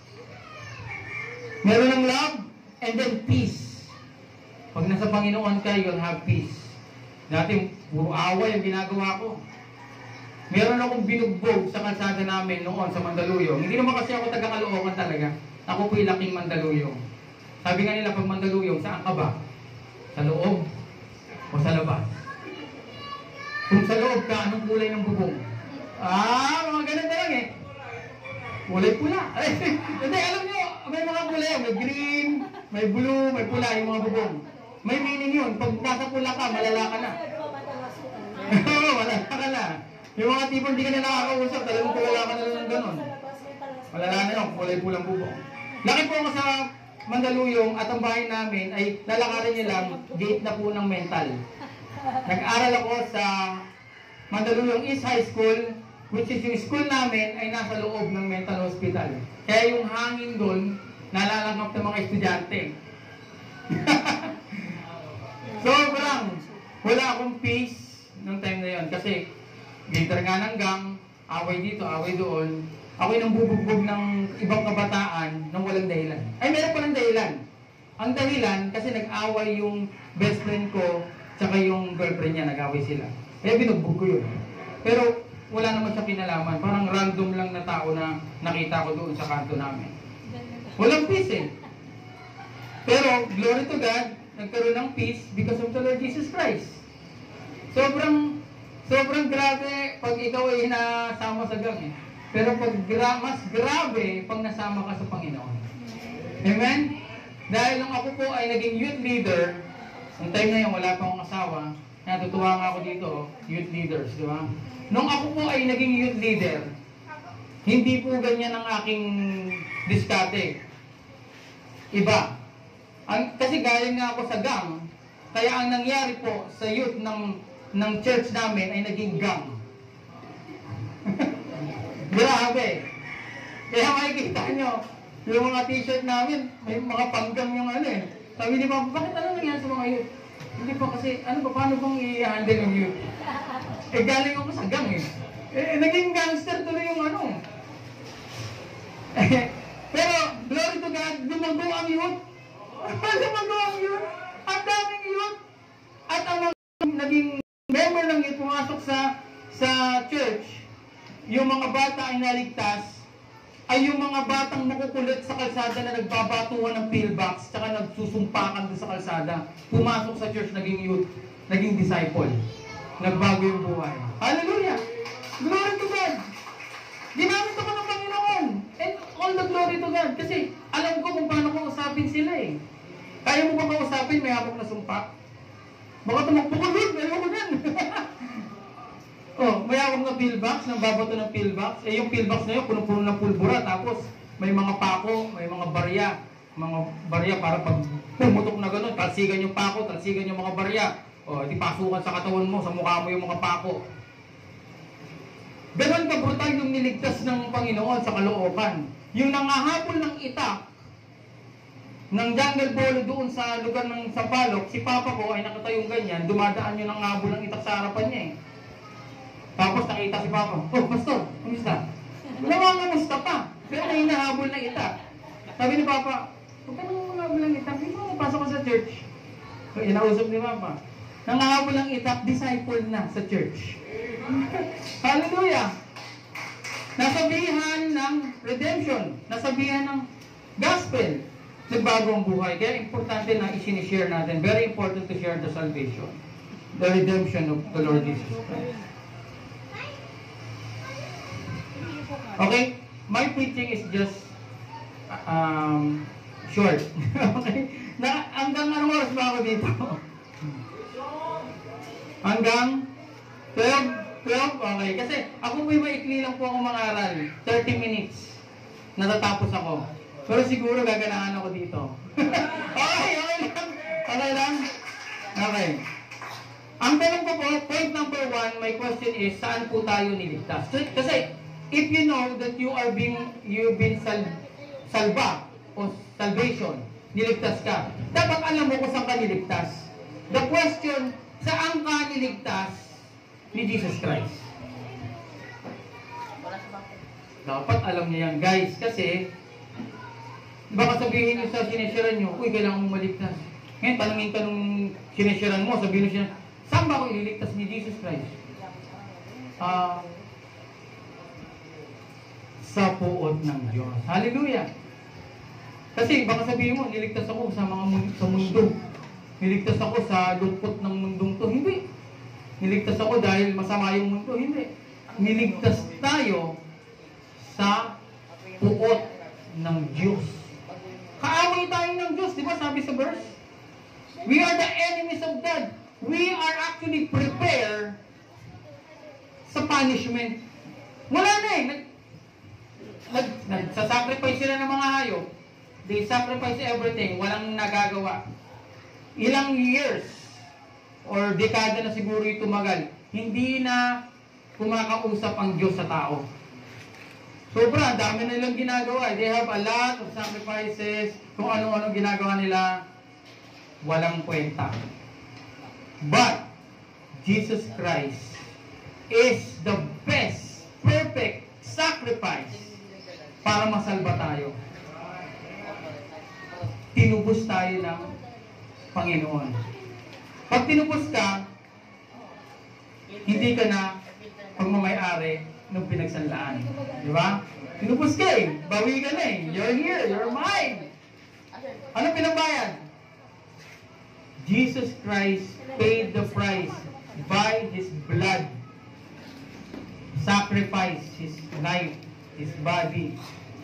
Meron ng love and then peace. Pag nasa Panginoon ka, you'll have peace. Dati, puro away ang ginagawa ko. Meron akong binugbog sa kalsada namin noon sa Mandaluyong. Hindi naman kasi ako taga-Caloocan talaga. Ako po'y laking Mandaluyong. Sabi nga nila, pag Mandaluyong, saan ka ba? Sa loob o sa labas? Kung sa loob ka, anong kulay ng bubong? Mga ganun na lang eh. Kulay pula. Hindi, alam nyo, may mga kulay. May green, may blue, may pula yung mga bubong. May meaning yun. Pag nasa pula ka, malala ka na. Oo, malala ka na. Yung mga tipong hindi ka na nakakausap, talagang kulala ka na lang ng ganun. Malala na yun, kulay pulang bubong. Laki po ako sa Mandaluyong at ang bahay namin ay lalakarin niya lang, gate na po ng mental. Nag-aral ako sa Mandaluyong East High School, which is yung school namin ay nasa loob ng mental hospital. Kaya yung hangin doon, nalalangkap ng mga estudyante. Sobrang wala akong peace nung time na yon kasi glitter nga ng gang, away dito, away doon. Ako'y nang bubugbog ng ibang kabataan nang walang dahilan. Ay, meron pa ng dahilan. Ang dahilan, kasi nag-away yung best friend ko tsaka yung girlfriend niya, nag-away sila. Kaya binugbog ko yun. Pero wala naman siya kinalaman. Parang random lang na tao na nakita ko doon sa kanto namin. Walang peace eh. Pero, glory to God, nagkaroon ng peace because of the Lord Jesus Christ. Sobrang grabe pag ikaw ay nasama sa gang eh. Pero pag mas grabe pag nasama ka sa Panginoon. Amen? Dahil nung ako po ay naging youth leader, ang time na yun, wala pa akong asawa, natutuwa nga ako dito, youth leaders, di ba? Nung ako po ay naging youth leader, hindi po ganyan ang aking diskarte. Iba. Kasi galing nga ako sa gang, kaya ang nangyari po sa youth ng church namin ay naging gang. Grabe. Kaya makikita nyo, yung mga t-shirt namin, may mga panggang yung ano eh. Sabi ni Papa, bakit ano nangyari sa mga youth? Hindi pa kasi, paano bang i-handle yung youth? Eh, galing ako sa gang eh. Naging gangster tuloy yung ano. Pero, glory to God, lumago ang youth. Lumago ang youth. Ang daming youth. At ang naging member ng youth pumasok sa church, yung mga bata ay naligtas, ay yung mga batang makukulit sa kalsada na nagbabatuhan ng pillbox, tsaka nagsusumpakan doon sa kalsada, pumasok sa church, naging youth, naging disciple, nagbago yung buhay. Hallelujah! Glory to God! Ginamit ako ng Panginoon! And all the glory to God! Kasi alam ko kung paano ko usapin sila eh. Kaya mo ba kausapin, may hapok na sumpa? Baka tumakbo ko, Lord, meron ko nan! Oh, may awang na pillbox, nang babato ng pillbox. Eh, yung pillbox na yun, puno-puno ng pulbura. Tapos, may mga pako, may mga barya. Mga barya para pag pumutok na gano'n, talsigan yung pako, talsigan yung mga barya. O, di pasukan sa katawan mo, sa mukha mo yung mga pako. Ganon ka brutal yung niligtas ng Panginoon sa Caloocan. Yung nangahabol ng itak, ng jungle ball doon sa lugar ng Sampaloc, si Papa ko ay nakatayong ganyan, dumadaan yun ng ngabol ng itak sa harapan niya eh. Tapos nakita si Papa, oh, pastor, kumusta? Wala nga kamusta pa, pero may hinahabol na itak. Sabi ni Papa, huwag ka nang manghabol ng itak, hindi mo pasok ko sa church. So, inausap ni Papa, nangahabol ng itak, disciple na sa church. Hallelujah! Nasabihan ng redemption, nasabihan ng gospel, nagbago ang buhay. Kaya importante na isinishare natin. Very important to share the salvation, the redemption of the Lord Jesus Christ. Okay? My preaching is just short. Okay? Hanggang anong oras ba ako dito? Hanggang 12? Okay. Kasi ako po'y maikli lang po akong mangaral. 30 minutes. Natatapos ako. Pero siguro gaganahan ako dito. Okay lang. Okay lang? Okay. Ang tanong ko po, point number 1, my question is, saan po tayo niligtas? Kasi, if you know that you've been salva o salvation, niligtas ka, dapat alam mo kung saan ka niligtas. The question, saan ka niligtas ni Jesus Christ? Dapat alam niya yan, guys, kasi baka sabihin niyo sa sinesyaran niyo, uy, kailangan mong maligtas. Ngayon, tanungin ka nung sinesyaran mo, sabihin niyo siya, saan ba ako ililigtas ni Jesus Christ? Sa puot ng Diyos. Hallelujah! Kasi baka sabihin mo, niligtas ako sa sa mundo. Niligtas ako sa lungkot ng mundong to. Hindi. Niligtas ako dahil masama yung mundo. Hindi. Niligtas tayo sa puot ng Diyos. Kaaway tayo ng Diyos. Di ba sabi sa verse? We are the enemies of God. We are actually prepared sa punishment. Wala na eh. Nagsasacrifice sila ng mga hayop. They sacrifice everything. Walang nagagawa. Ilang years or dekada na siguro ito tumagal, hindi na kumakausap ang Diyos sa tao. Sobra, dami na nilang ginagawa. They have a lot of sacrifices. Kung ano-ano ginagawa nila, walang kwenta. But, Jesus Christ is the best, perfect sacrifice para masalba tayo. Tinubos tayo ng Panginoon. Pag tinubos ka, hindi ka na pagmamayari ng pinagsanlaan. Di ba? Tinubos ka eh. Bawi ka na eh. You're here. You're mine. Ano pinabayad? Jesus Christ paid the price by His blood. Sacrifice His life, His body.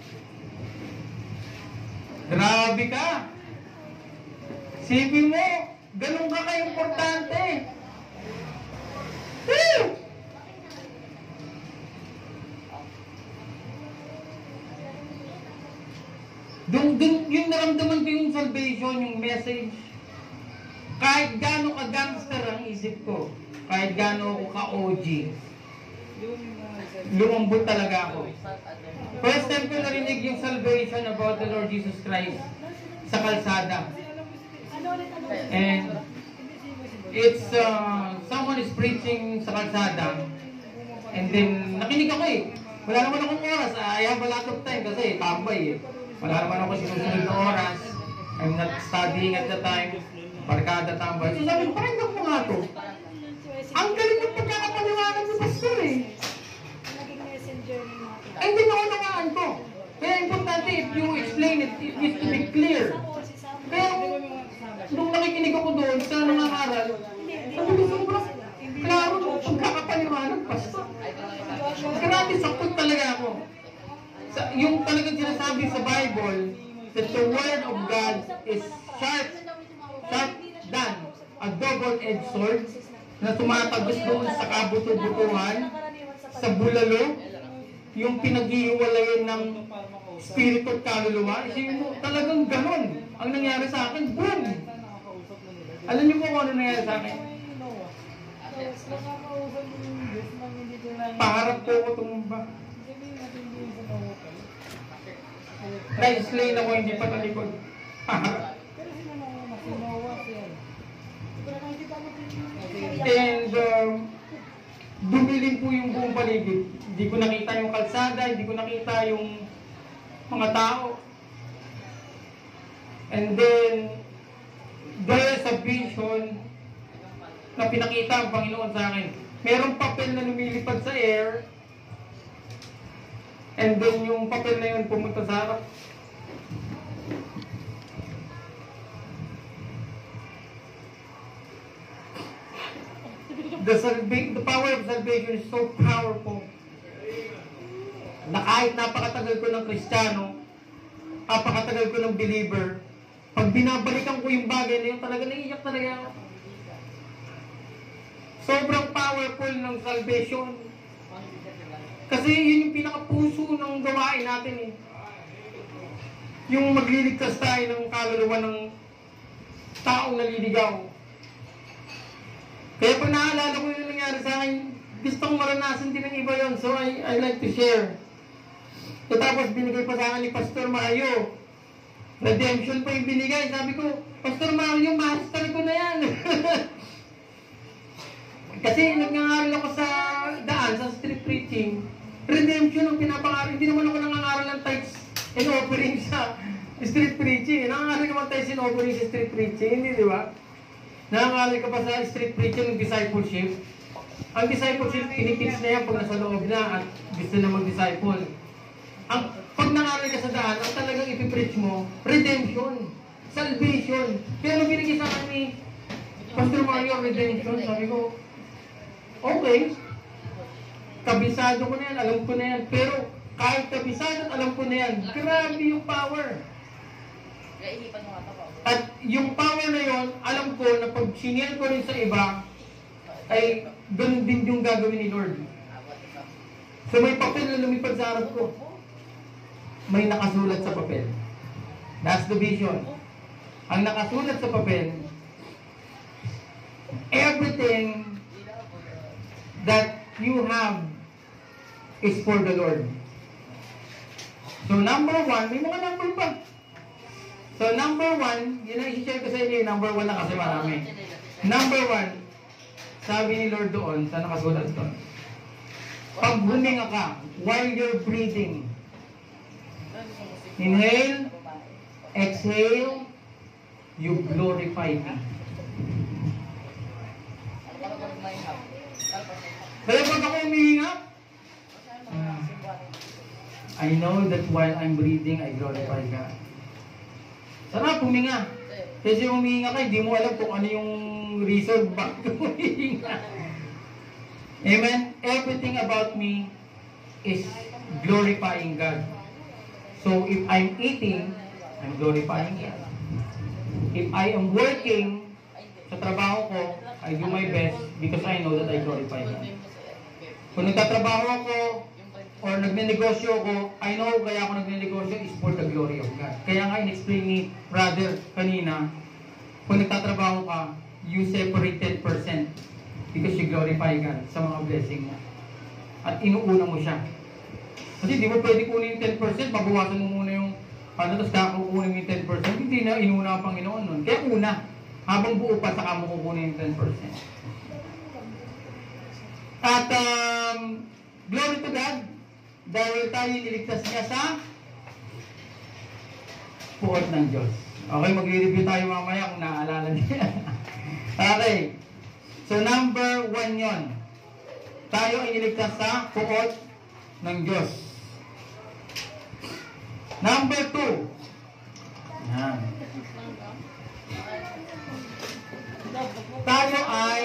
Grabe ka! Sipin mo, ganun ka ka-importante. Woo! Yung naramdaman ko yung salvation, yung message. Kahit gaano ka-gangster ang isip ko, kahit gaano ako ka-OG, lumambot talaga ako. First time ko narinig yung salvation about the Lord Jesus Christ sa kalsada. And it's, someone is preaching sa kalsada, and then nakinig ako eh. Wala naman akong oras, I have a lot of time kasi tambay eh. Wala naman ako sinusunod na oras. I'm not studying at the time. Barkada tambay. So sabi ko, pakinggan mo nga to. Ang galing yung pagkakapaliwanag ni Pastor eh. Ay, hindi naunawaan ko. Kaya importante, if you explain it, it needs to be clear. Kaya nung nakikinig ako doon sa nangangaral, sabi ko, sobrang klaro yung pagkakapaliwanag, Pastor. Grabe, sakot talaga ako. Yung talagang sinasabi sa Bible, that the Word of God is sharp than a double-edged sword na tumatagos doon sa kabuto-butuhan, sa bulalo, yung pinaghihiwalayan ng spirito at kaluluwa. Isipin mo, talagang ganon. Ang nangyari sa akin, boom! Alam niyo po kung ano nangyari sa akin? Paharap po ako tumumba. Na-explain ako, hindi pa talikod. Pero sino na una? Si Noah, si ano? Hindi ko na nakikita mo din. And dumilim po yung buong paligid. Hindi ko nakita yung kalsada, hindi ko nakita yung mga tao. And then, there's a vision na pinakita ang Panginoon sa akin. Merong papel na lumilipad sa air, and then yung papel na yun pumunta sa harap. The power of salvation is so powerful na kahit napakatagal ko ng Kristiyano, napakatagal ko ng believer, pag binabalikan ko yung bagay na yun, talaga naiiyak talaga ako. Sobrang powerful ng salvation. Kasi yun yung pinakapuso ng gawain natin eh. Yung magliligtas tayo ng kaluluwa ng taong naliligaw. Kaya pag naalala ko yung nangyari sa akin, gusto kong maranasan din ng iba yun. So I like to share. So tapos binigay pa sa akin ni Pastor Mario. Redemption pa yung binigay. Sabi ko, Pastor Mario, master ko na yan. Kasi nagngangaral ako sa daan, sa street preaching. Redemption ang pinapangaral. Hindi naman ako nangangaral ng tithes and offering sa street preaching. Nangangaral naman tithes and offering sa street preaching. Hindi, di ba? Nangangaral ka pa sa street preaching ng discipleship. Ang discipleship, tinitits na yan pag nasa loob na at gusto na mag-disciple. Pag nangaral ka sa daan, ang talagang ipipreach mo, redemption, salvation. Kaya nung binigay sa akin ni Pastor Mario, redemption, sabi ko, okay, kabisado ko na yan, alam ko na yan. Pero kahit kabisado at alam ko na yan, grabe yung power. At yung power na yon, alam ko na pag sinare ko rin sa iba, ay ganun din yung gagawin ni Lord. So may papel na lumipad sa harap ko. May nakasulat sa papel. That's the vision. Ang nakasulat sa papel, everything that you have is for the Lord. So number one, may mga number pa. So number one, yun ang isi-share ko sa inyo, number one na kasi marami. Number one, sabi ni Lord doon, sa nakasulat doon, pag huminga ka, while you're breathing, inhale, exhale, you glorify me. Kaya pag ako humihinga, I know that while I'm breathing, I glorify God. Sarap huminga. Kasi humihinga ka, hindi mo alam kung ano yung reason bakit humihinga. Amen? Everything about me is glorifying God. So if I'm eating, I'm glorifying God. If I am working sa trabaho ko, I do my best because I know that I glorify God. Kung nagtatrabaho ako or nagnenegosyo ako, I know kaya ako nagnenegosyo is for the glory of God. Kaya nga in-explain ni brother kanina, kung nagtatrabaho ka, you separate 10% because you glorify God sa mga blessing mo. At inuuna mo siya. Kasi di mo pwede kunin yung 10%, babawasan mo muna yung tapos kakakunin mo yung 10%, hindi na inuna ang Panginoon nun. Kaya una, habang buo pa, saka mo kukunin yung 10%. At glory to God, dahil tayo niligtas niya sa puot ng Diyos. Okay, magre-review tayo mamaya kung naaalala niya. Okay. So number 1 yon. Tayo ay niligtas sa puot ng Diyos. Number 2. Yan. Tayo ay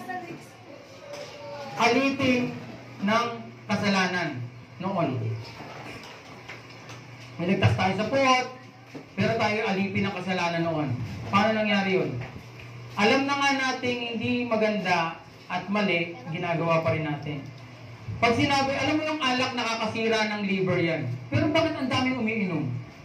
alitin ng kasalanan noon. May ligtas tayo sa puot, pero tayo alipin ng kasalanan noon. Paano nangyari yun? Alam na nga natin hindi maganda at mali, ginagawa pa rin natin. Pag sinabi, alam mo yung alak nakakasira ng liver yan. Pero bakit ang daming umiinom?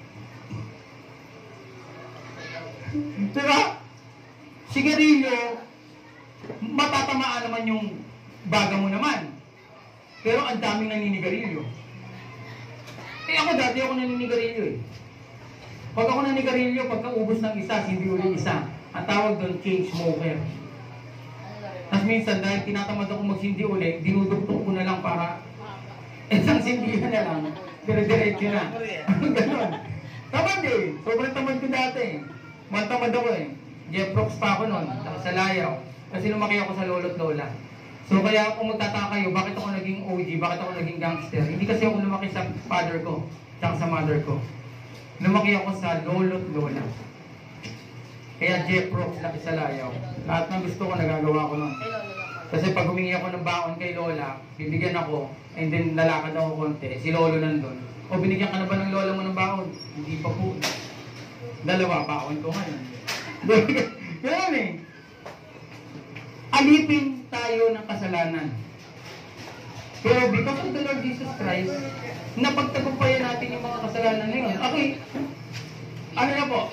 Diba? Sigarilyo, matatamaan naman yung baga mo naman. Pero ang daming naninigarilyo. Eh ako dati ako naninigarilyo eh. Pag ako nanigarilyo, pagkaubos ng isa, hindi uli isa. Ang tawag doon, chain smoker. Tapos minsan, dahil tinatamad ako magsindi uli, dinudugtong ko na lang para isang sindihan na lang. Dire-diretso na. Ganon. Tamad eh. Sobrang tamad ko dati. Mantamad ako eh. Jeprox pa ako noon. Sa Layaw. Kasi lumaki ako sa lolo't lola. So kaya kung magtataka kayo, bakit ako naging OG, bakit ako naging gangster? Hindi kasi ako lumaki sa father ko, tsaka sa mother ko. Lumaki ako sa lolo't lola. Kaya Jeprox, laki sa Layaw. Lahat ng gusto ko, nagagawa ko nun. Kasi pag humingi ako ng baon kay lola, bibigyan ako, and then lalakad ako konti, si lolo nandun. O binigyan ka na ba ng lola mo ng baon? Hindi pa po. Dalawa, baon ko ngayon. Ganun eh. Alipin tayo ng kasalanan. Pero because of the Lord Jesus Christ, napagtagumpayan natin yung mga kasalanan na yun. Okay, ano na po?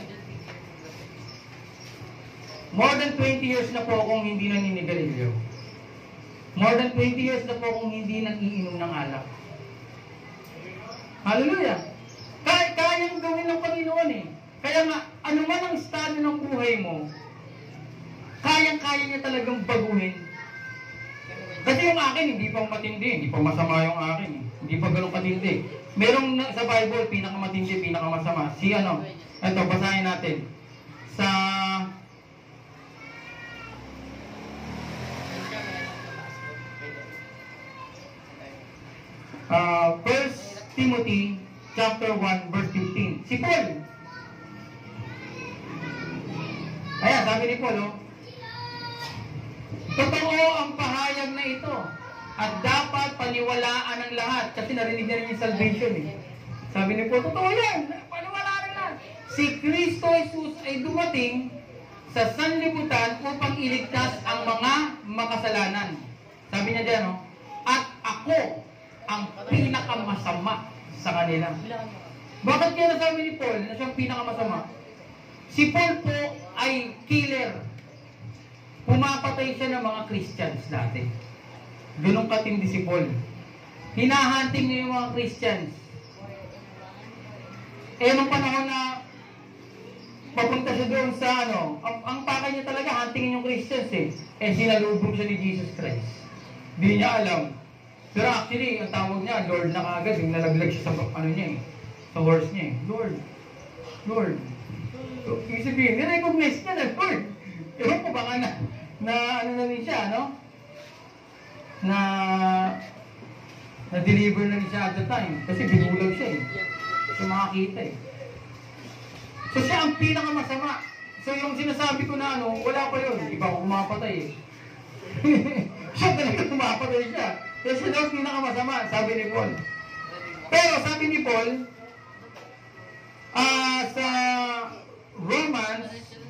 More than 20 years na po akong hindi naninigarilyo. More than 20 years na po akong hindi nag-iinom ng alak. Hallelujah! Kayang gawin ng Panginoon eh. Kaya nga, ano man ang estado ng buhay mo, kayang-kaya niya talagang baguhin. Kasi yung akin, hindi pa matindi. Hindi pa masama yung akin. Hindi pa ganun katindi. Merong sa Bible, pinakamatindi, pinakamasama. Si ano? Ito, basahin natin. Sa First Timothy chapter 1 verse 15. Si Paul. Ayan, sabi ni Paul, oh, totoo ang pahayag na ito at dapat paniwalaan ng lahat kasi narinig niya rin yung salvation eh. Sabi ni Paul, totoo yan, paniwalaan ng lahat. Si Kristo Jesus ay dumating sa sanlibutan upang iligtas ang mga makasalanan. Sabi niya dyan, oh, at ako ang pinakamasama sa kanila. Bakit kaya nasabi ni Paul na siyang pinakamasama? Si Paul po ay killer. Pumapatay siya ng mga Christians dati. Ganun katindi si Paul. Hinahunting niya yung mga Christians. Nung panahon na papunta siya doon sa ang pakay niya talaga, huntingin yung Christians eh. Sinalubog siya ni Jesus Christ. Di niya alam. Pero actually, ang tawag niya, Lord na kaagad, yung nalaglag siya sa niya eh. Sa horse niya eh. Lord. Lord. So, ibig sabihin, nirecognize niya na Lord. Ewan ko baka na rin siya, no? Na-deliver na rin siya at the time. Kasi binulag siya eh. Sa makakita eh. So siya ang pinakamasama. So yung sinasabi ko na wala pa yun. Iba ko kumapatay eh. Siya talaga kumapatay siya. Kasi siya daw pinakamasama, sabi ni Paul. Pero sabi ni Paul, sa Romans,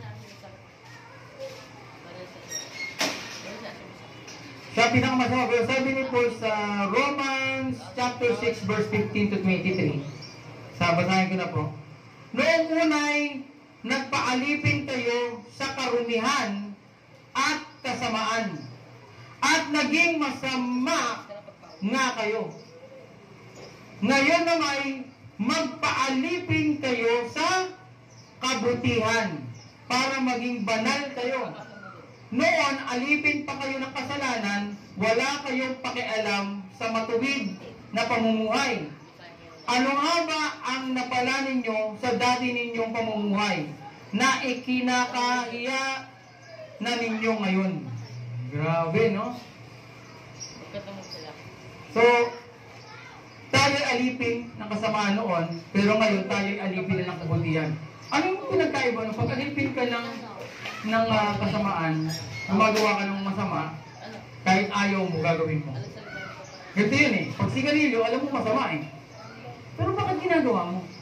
siya pinakamasama. Pero sabi ni Paul sa Romans chapter 6 verse 15 to 23. Basahin ko na po. Noong unay, nagpaalipin kayo sa karumihan at kasamaan. At naging masama nga kayo. Ngayon naman, magpaalipin kayo sa kabutihan para maging banal kayo. Noon, alipin pa kayo ng kasalanan, wala kayong pakialam sa matuwid na pamumuhay. Ano nga ba ang napala ninyo sa dati ninyong pamumuhay na ikinakahiya na ninyo ngayon? Grabe, no? So, tayo alipin ng kasamaan noon, pero ngayon tayo alipin na ng kabutihan. Ano yung pinagkaiba? No? Pag alipin ka ng kasamaan, gumagawa ka ng masama, kahit ayaw mo, gagawin mo. Ganito yun eh. Pag sigarilyo, alam mo masama eh. Pero bakit ginagawa mo?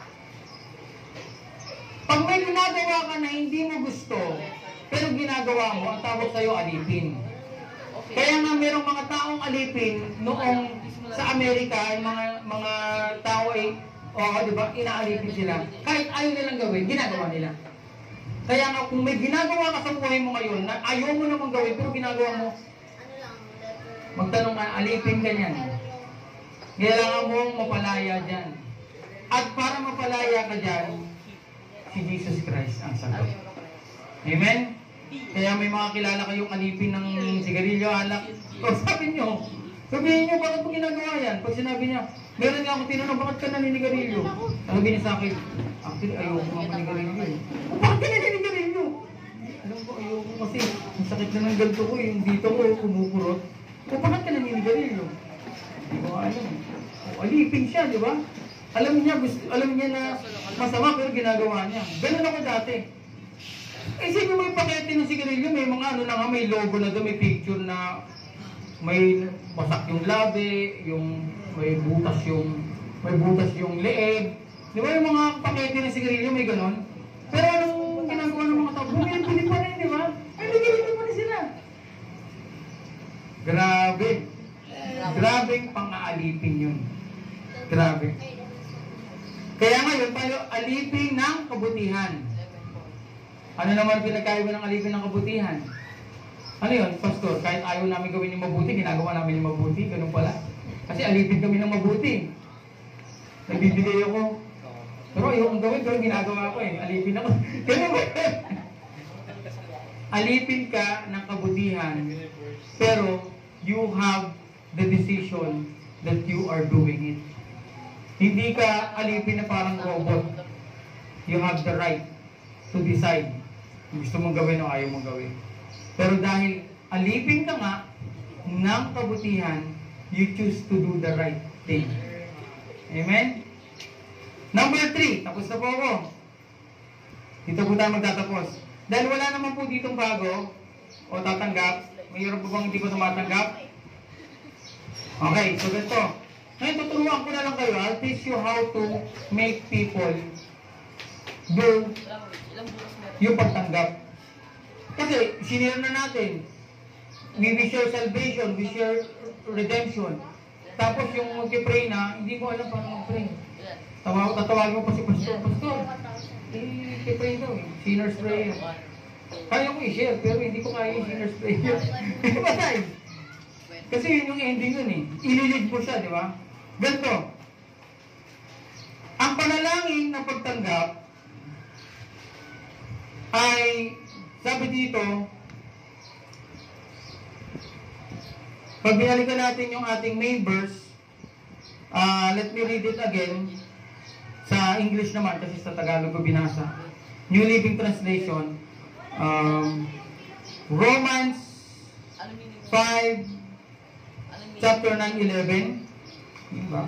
Pag may ginagawa ka na hindi mo gusto, pero ginagawa mo, ang tawag sa'yo alipin. Kaya nga merong mga taong alipin noong sa Amerika, yung mga tao ay, di ba, inaalipin sila. Kahit ayaw nilang gawin, ginagawa nila. Kaya nga kung may ginagawa ka sa buhay mo ngayon, na ayaw mo namang gawin, pero ginagawa mo, magtanong ka, alipin ka niyan. Kailangan mong mapalaya dyan. At para mapalaya ka dyan, Si Jesus Christ ang sagot. Amen? Kaya may mga kilala kayong alipin ng sigarilyo, alak. O sabihin nyo, bakit mo ginagawa yan? Pag sinabi niya, meron nga akong tinanong, bakit ka naninigarilyo? Sabi niya sa akin, actually, ayoko nga manigarilyo eh. Bakit ka naninigarilyo? Alam ko, ayoko kasi, ang sakit na ng ganito ko, yung dito ko, kumukurot. O bakit ka naninigarilyo? Hindi ko alam. O, alipin siya, di ba? Alam niya na masama, pero ginagawa niya. Ganun ako dati. Eh, sino may pakete ng sigarilyo, may mga ano na nga, may logo na doon, may picture na may basak yung labi, may butas yung leeg. Di ba yung mga pakete ng sigarilyo may ganon? Pero anong ginagawa ng mga tao? Bumili pa rin, di ba? Ay, bumili pa rin sila. Grabe. Grabeng pang-aalipin yun. Grabe. Kaya ngayon tayo alipin ng kabutihan. Ano naman pinagkaiba ng alipin ng kabutihan? Ano yun, Pastor? Kahit ayaw namin gawin yung mabuti, ginagawa namin yung mabuti. Ganun pala. Kasi alipin kami ng mabuti. Nagbibigay ako. Pero ayaw kong gawin, pero ginagawa ko eh. Alipin ako. Ganun ba? Alipin ka ng kabutihan, pero you have the decision that you are doing it. Hindi ka alipin na parang robot. You have the right to decide kung gusto mong gawin o ayaw mong gawin. Pero dahil alipin ka nga ng kabutihan, you choose to do the right thing. Amen? Number 3, tapos na po ako. Dito po tayo magtatapos. Dahil wala naman po ditong bago o tatanggap, mayroon po bang hindi ko tumatanggap? Okay, so ganito. Ngayon, tuturuan ko na lang kayo. I'll teach you how to make people do yung pagtanggap. Kasi, sinira na natin. We share salvation, we share redemption. Tapos yung mag-pray na, hindi ko alam paano mag-pray. Tatawagin mo pa si Pastor. I-pray daw eh. Sinner's prayer. Kaya ko i-share, pero hindi ko kaya yung sinner's prayer. Patay. Kasi yun yung ending yun eh. Ililid mo siya, di ba? Ganito. Ang panalangin ng pagtanggap ay, sabi dito, pag binalikan natin yung ating main verse, let me read it again. Sa English naman, kasi sa Tagalog ko binasa. New Living Translation. Romans 5, chapter 9-11. Diba?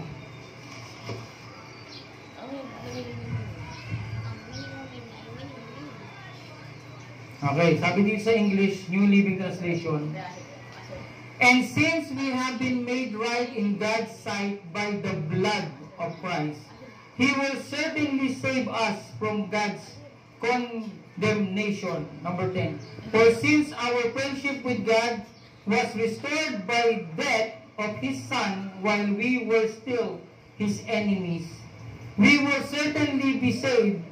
Okay, sabi dito sa English, New Living Translation. And since we have been made right in God's sight by the blood of Christ, He will certainly save us from God's condemnation. Number 10. For since our friendship with God was restored by death of His Son while we were still His enemies, we will certainly be saved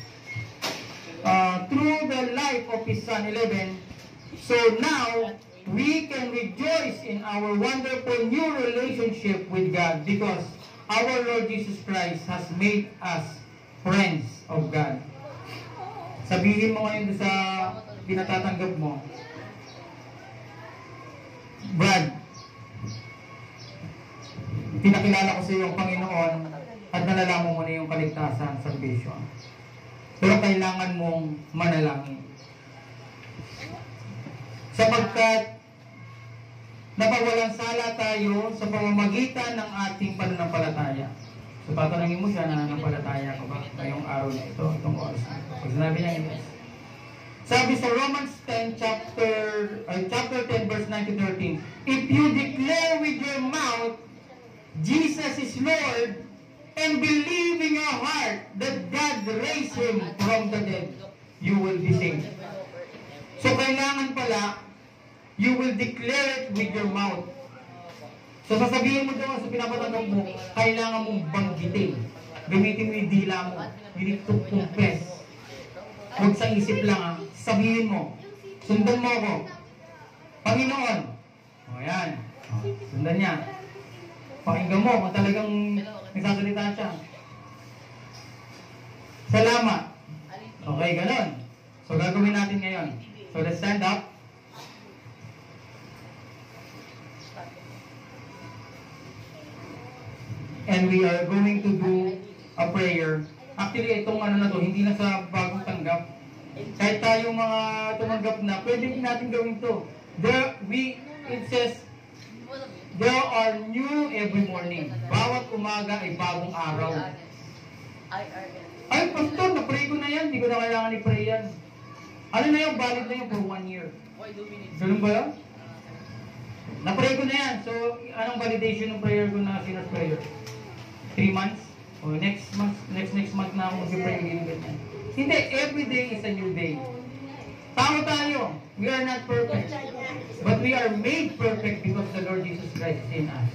through the life of His Son. 11. So now, we can rejoice in our wonderful new relationship with God because our Lord Jesus Christ has made us friends of God. Sabihin mo ngayon sa pinatatanggap mo, Brad, pinakilala ko sa iyo ang Panginoon at nalalaman mo na yung kaligtasan, salvation. Pero kailangan mong manalangin. Sapagkat napawalang sala tayo sa pamamagitan ng ating pananampalataya. So tatanungin mo siya, nananampalataya ka ba ngayong araw na ito, itong oras na ito? Pag sinabi niya, yes. Sabi sa Romans 10, chapter 10, verse 9-13, if you declare with your mouth, Jesus is Lord, and believe in your heart that God raised Him from the dead, you will be saved. So kailangan pala, you will declare it with your mouth. So sasabihin mo daw sa pinapatanggap mo, kailangan mong banggitin. Gamitin mo yung dila mo. You need to confess. Huwag sa isip lang ha. Sabihin mo. Sundan mo ako. Panginoon. O yan. Sundan niya. Pakinggan mo kung talagang nagsasalita siya. Salamat Okay, ganon. So, gagawin natin ngayon. So, let's stand up. And we are going to do a prayer. Actually, itong ano na to, hindi na sa bagong tanggap. Kahit tayong mga tumanggap na, pwede din natin gawin to. It says, there are new every morning. Bawat umaga ay bagong araw. Ay, pastor, na-pray ko na yan. Hindi ko na kailangan i-pray yan. Ano na yung valid na yun for 1 year? Ganun ba yun? Na-pray ko na yan. So, anong validation ng prayer ko na sinner's prayer? 3 months? O next month na ako mag-pray again ganyan. Hindi, every day is a new day. Tao tayo. We are not perfect. But we are made perfect because the Lord Jesus Christ is in us.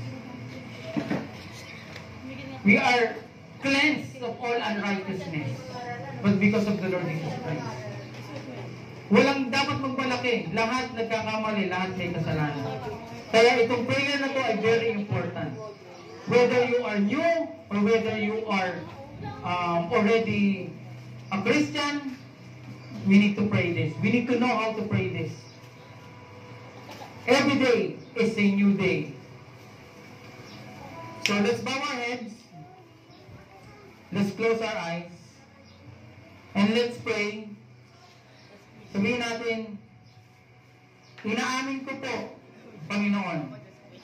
We are cleansed of all unrighteousness. But because of the Lord Jesus Christ. Walang dapat magmalaki. Lahat nagkakamali, lahat may kasalanan. Kaya itong prayer na to ay very important. Whether you are new or whether you are already a Christian, we need to pray this. We need to know how to pray this. Every day is a new day. So let's bow our heads. Let's close our eyes. And let's pray. Sabihin natin, inaamin ko po, Panginoon,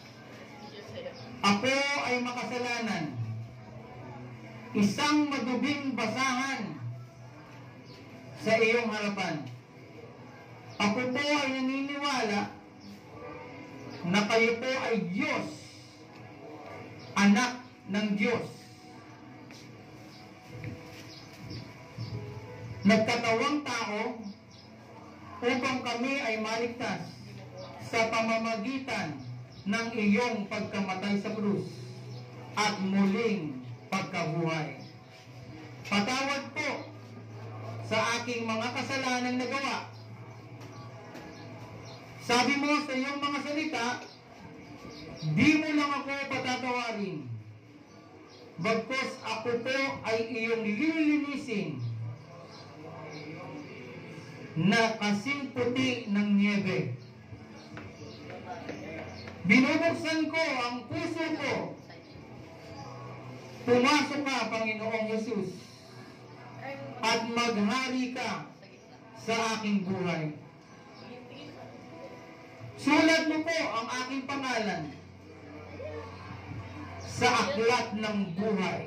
ako ay makasalanan. Isang madubing basahan sa iyong harapan. Ako po ay naniniwala na kayo po ay Diyos, anak ng Diyos. Nagkatawang tao upang kami ay maligtas sa pamamagitan ng iyong pagkamatay sa krus at muling pagkabuhay. Patawad po sa aking mga kasalanang nagawa. Sabi mo sa iyong mga salita, di mo lang ako patatawarin. Bagkus ako po ay iyong lilinisin na kasing puti ng niebe. Binubuksan ko ang puso ko. Pumasok ka, Panginoong Yesus, at maghari ka sa aking buhay. Sulat mo po ang aking pangalan sa aklat ng buhay.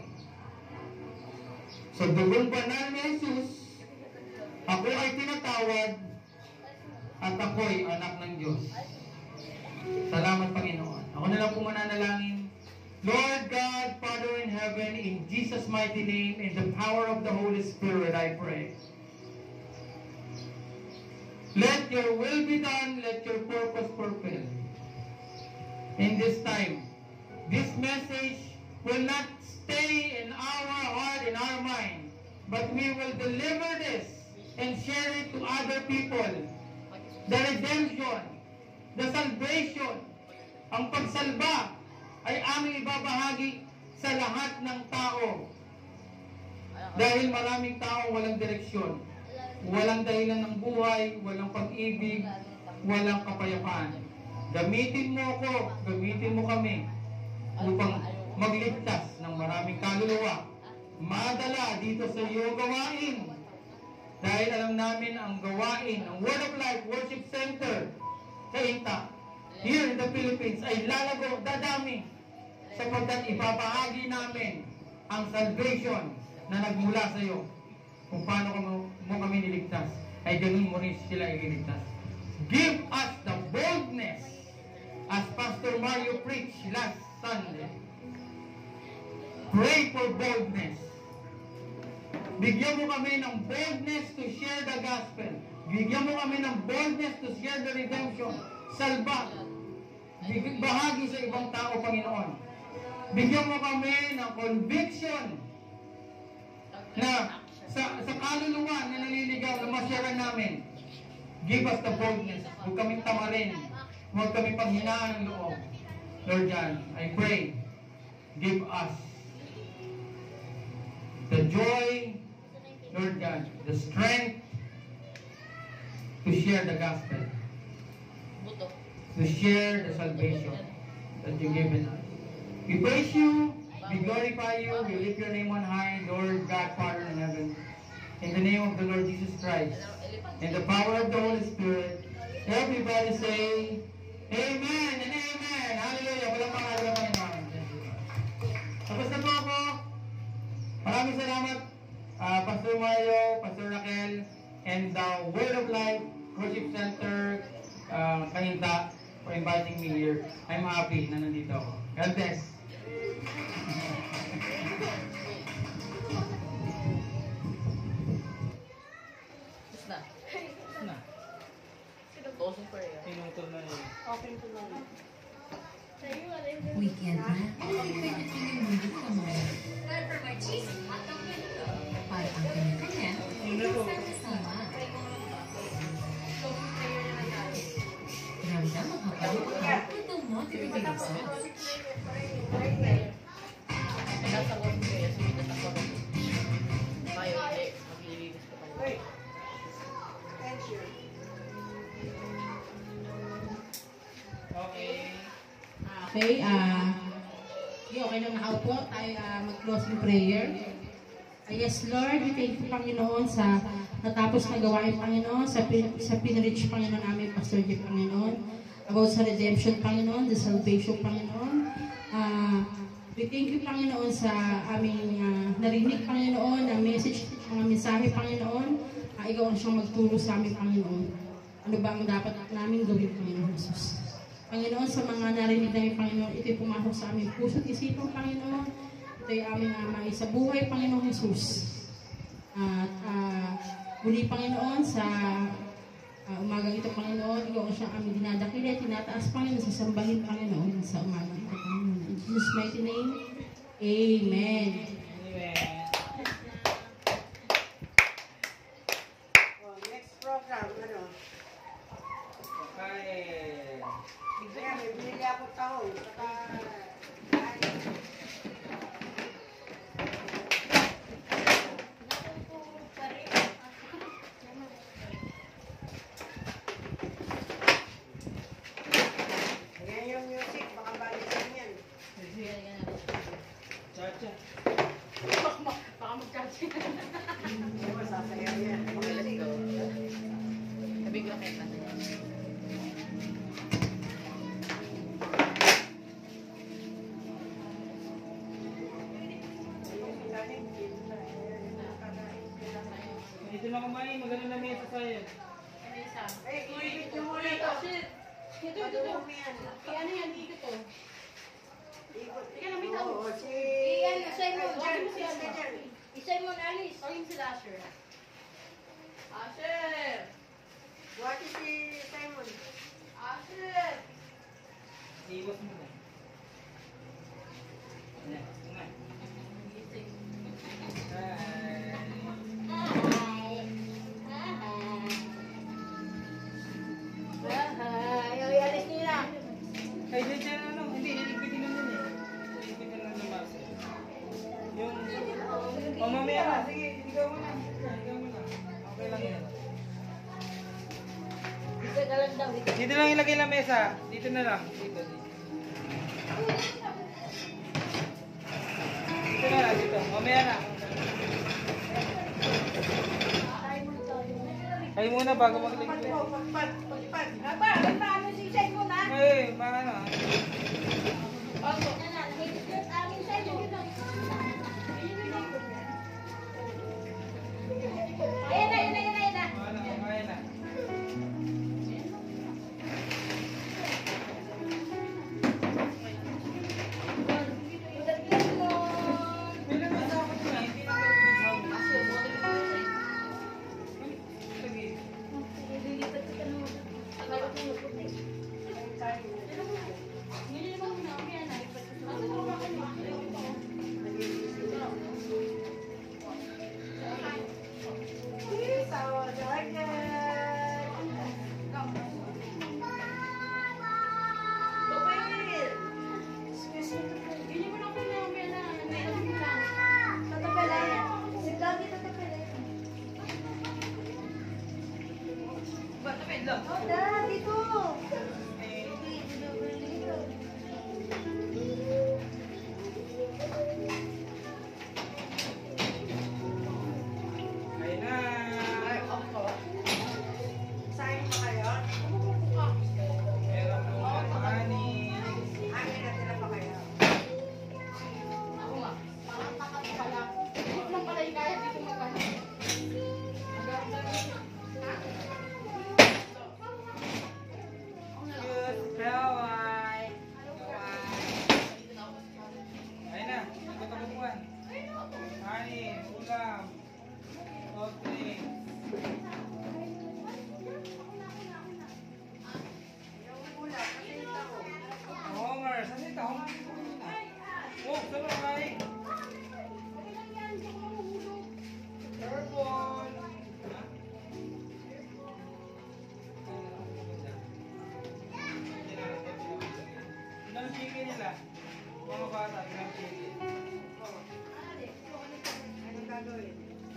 Sa dugong banal ni Jesus, ako ay tinatawad at ako'y anak ng Diyos. Salamat, Panginoon. Ako na lang po mananalangin. Lord God, Father in heaven, in Jesus' mighty name, in the power of the Holy Spirit, I pray. Let your will be done, let your purpose fulfill. In this time, this message will not stay in our heart, in our mind, but we will deliver this and share it to other people. The redemption, the salvation, ang pagsalba ay aming ibabahagi sa lahat ng tao. Dahil maraming tao walang direksyon, walang dahilan ng buhay, walang pag-ibig, walang kapayapaan. Gamitin mo ako, gamitin mo kami upang magligtas ng maraming kaluluwa, madala dito sa iyong gawain. Dahil alam namin ang gawain ng Word of Life Worship Center sa INTA, here in the Philippines, ay lalago, dadami, sapagkat ipapahagi namin ang salvation na nagmula sa iyo. Kung paano mo kami niligtas, ay ganun mo rin sila iligtas. Give us the boldness, as Pastor Mario preached last Sunday. Pray for boldness. Bigyan mo kami ng boldness to share the gospel. Bigyan mo kami ng boldness to share the redemption. Salba. Bahagi sa ibang tao, Panginoon. Bigyan mo kami ng conviction na sa kaluluwa na naliligaw na masyaran namin. Give us the boldness. Huwag kaming tamarin. Huwag kaming panghinaan ng loob. Lord God, I pray, give us the joy Lord God, the strength to share the gospel, Buto. to share the salvation that you given us. We praise you, we glorify you, we lift your name on high, Lord God, Father in heaven. In the name of the Lord Jesus Christ, in the power of the Holy Spirit, everybody say, Amen and Amen. Hallelujah. Walang pangalan ng Panginoon. Tapos na po ako. Maraming salamat, Pastor Mario, Pastor Raquel, and the Word of Life Worship Center, Kahinta, for inviting me here. I'm happy na nandito ako. God bless. Tapos na. Na. Tosong prayer. Pinutol na yun. Open to na. Weekend na. Pwede tingin mo dito mo. Para ang kanya-kanya, sama-sama. Ramdam ang kapag-uha, itong motivated Nasa work ko yan. Sumitas ako. Tayo, hindi. Maglilinis ko tayo. Okay. Okay, okay na nakaupo. Tayo mag-closing prayer. Yes, Lord, we thank you, Panginoon, sa natapos na gawain, Panginoon, sa pinreach, Panginoon, namin, Pastor Jeff, Panginoon, about sa redemption, Panginoon, the salvation, Panginoon. We thank you, Panginoon, sa aming narinig, Panginoon, ang message, mga mensahe, Panginoon. Ikaw ang siyang magturo sa amin, Panginoon. Ano ba ang dapat namin gawin, Panginoon Jesus? Panginoon, sa mga narinig namin, Panginoon, ito'y pumasok sa aming puso at isipan, Panginoon. Ito'y aming maisabuhay, Panginoon Jesus. At muli, Panginoon, sa umagang ito, Panginoon, ikaw ang siyang aming dinadakili at tinataas, Panginoon, sa sambahin, Panginoon, sa umagang ito, Panginoon. In Jesus' mighty name, Amen. Amen. Next program, ano? Okay. Kaya may binili ako taon. Saka, Ayan yung music, baka balikan yan. Chacha. Baka mag-charge. Hindi mo, sasayaw yan. Okay, let's go. Sabi ko kay Tata. Dito na kumain, maganda na mesa sa'yo. Eh, i-video mo na ito. Ito. Ano yan? Ano yan, dito to. Ikot. Ika na, may tao. Oo, si... Iyan, Simon, Dyan, dyan, si dyan. dyan. Simon, alis. Tawin sila, Asher. Asher! What is si Simon? Asher! Iwas mo na. Ayan, nga. Ay, alis niyo na. Ay, dyan ano, hindi, niligpitin na nun eh. Niligpitin na nun, Marcel. Yung... O, mamaya na, sige, ikaw mo na. Ikaw mo na. Okay lang yan. Dito lang ilagay lang mesa. Dito na lang. Dito, dito. Dito na lang, dito. Mamaya na. Kayo muna bago Pagpad mag-ligpit. mo, pagpad, pagpad. Aba, may paano si Simon, ha? Eh, baka ano. Ayan na, ayan na, ayan na, ayan na. Ano, kaya na. May nabasa ako dun ah, hindi na Dad, dito. Ayun na. Sayang pa kayo? Meron po kanin. Amin natira pa kayo. Ako nga, parang takat pala. Huwag lang pala yung kaya dito magkano. Good. Kaway. Ayun na. Ikot ang buwan. Kanin. Ulam. Soft drinks. Homer, saan si Tom? Oh, sabay. Purple. Ilang chicken nila? Mga bata, ilang chicken? Anong gagawin?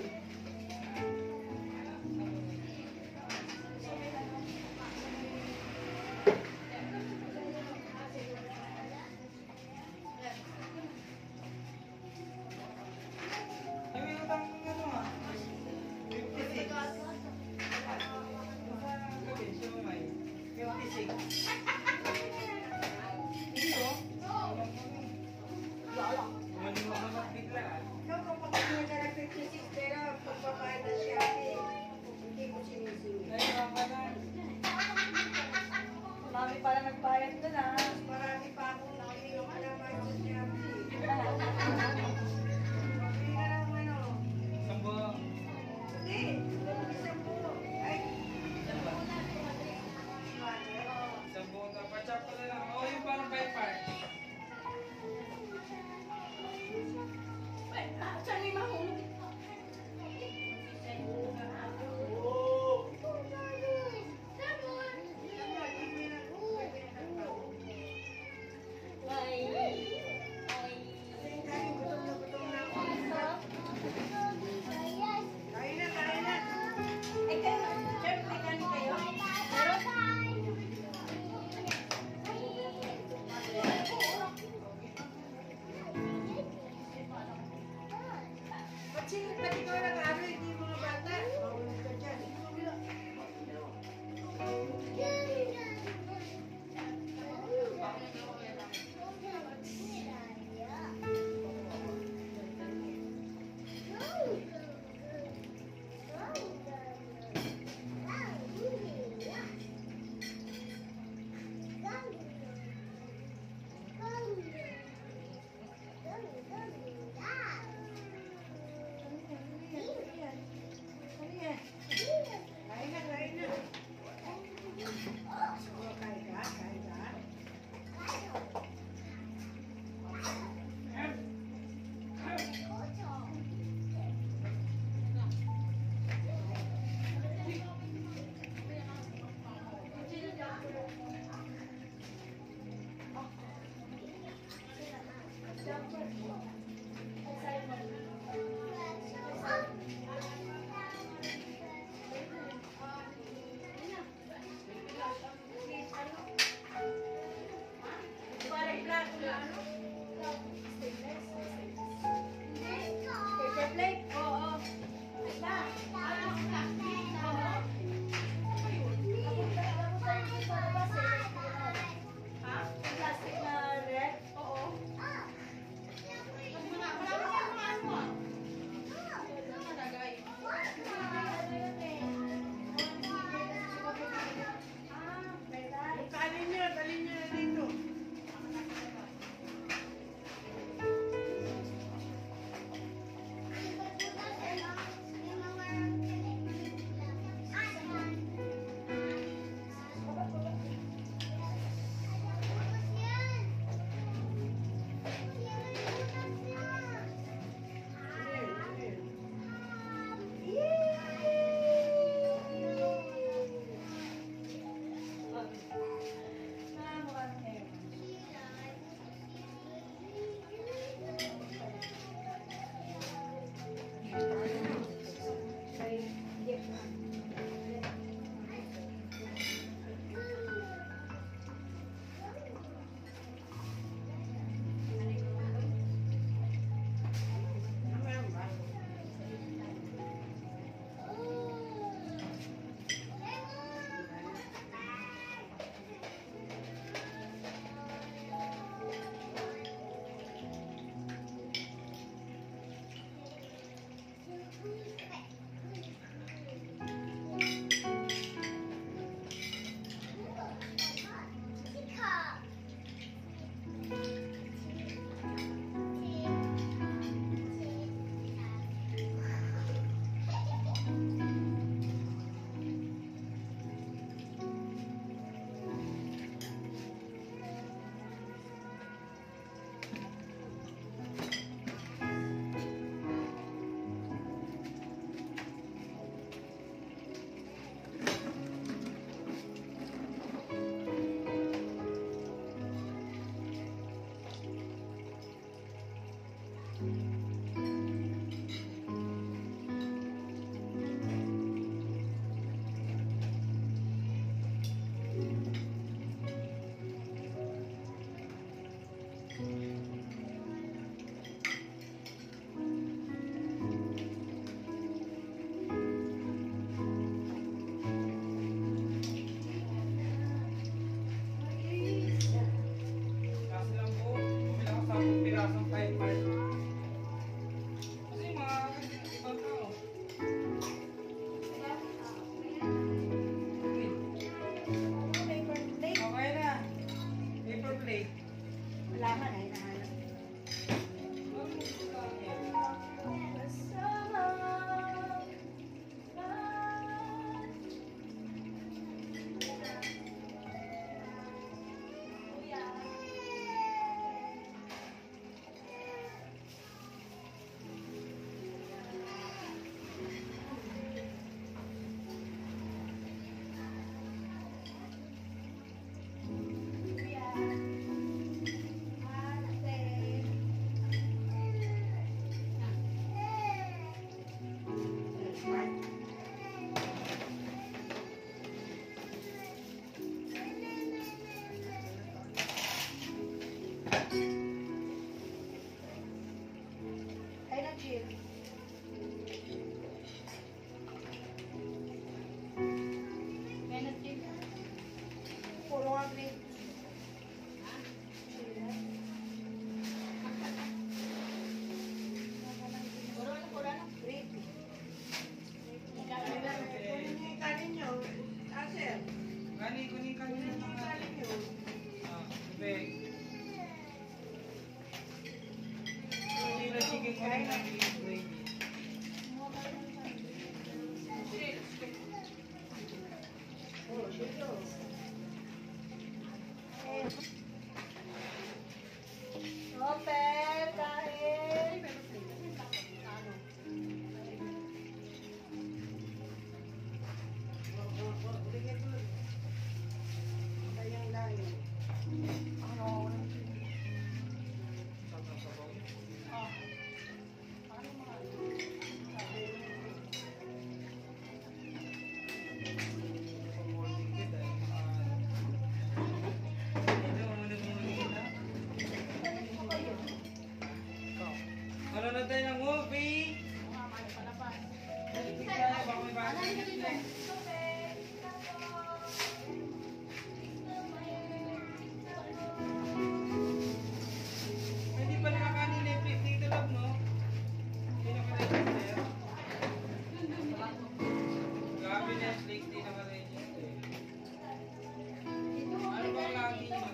Yung may utang ano ah? 56. Sa gabi, siya may 56. Maniwala ka bigla ah. Ikaw kung pagkakuha ka ng 56 pero pagbabayad na siya hindi mo sinisingil. Naiwan ka na. Marami pala nagbayad doon ah. Marami pa akong nakikinom na naman sa Shopee. Hindi ka lang ano. Sambong. Hindi. Isang po. Ay. Sambong ka. Pachap ko na lang. Oh, yung parang by part. Kain na, kain na. Ay, kayo. Chef, may kanin kayo? Ba't ikaw nag-aaral, hindi yung mga bata? Mahulog ka dyan. Kain na, kain na. Kain ka, kain ka. Paper plate? Oo. Plastic na red? Oo. Kasi lang po, bumili ako sa pirasong 5 part. Kasi mga ibang tao. Paper plate. Okay na. Paper plate. Wala man ay nahanap. Ay, na-chill. Ay, na-chill. Puro nga grade. Grade. Kanin nyo. Asel. Gani, kunin ka nila mga... Kanin nyo. Big. Hindi na chicken ko rin ang gravy. Oh, sito. Open, kain. Sayang lang. Manonood tayo ng movie. Baka may bago na Netflix. Hindi pa nakakanin Netflix dito lang, no? Hindi naka-register. Grabe Netflix, hindi naka-register. Ano ba ang lagi nyo?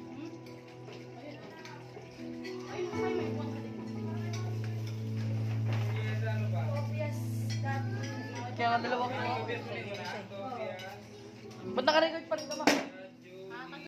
Yes, ano ba? Obvious that. Kaya nga dalawa ko. Ano ba? Obvious mo na. Ba't naka-record pa rin ka ba?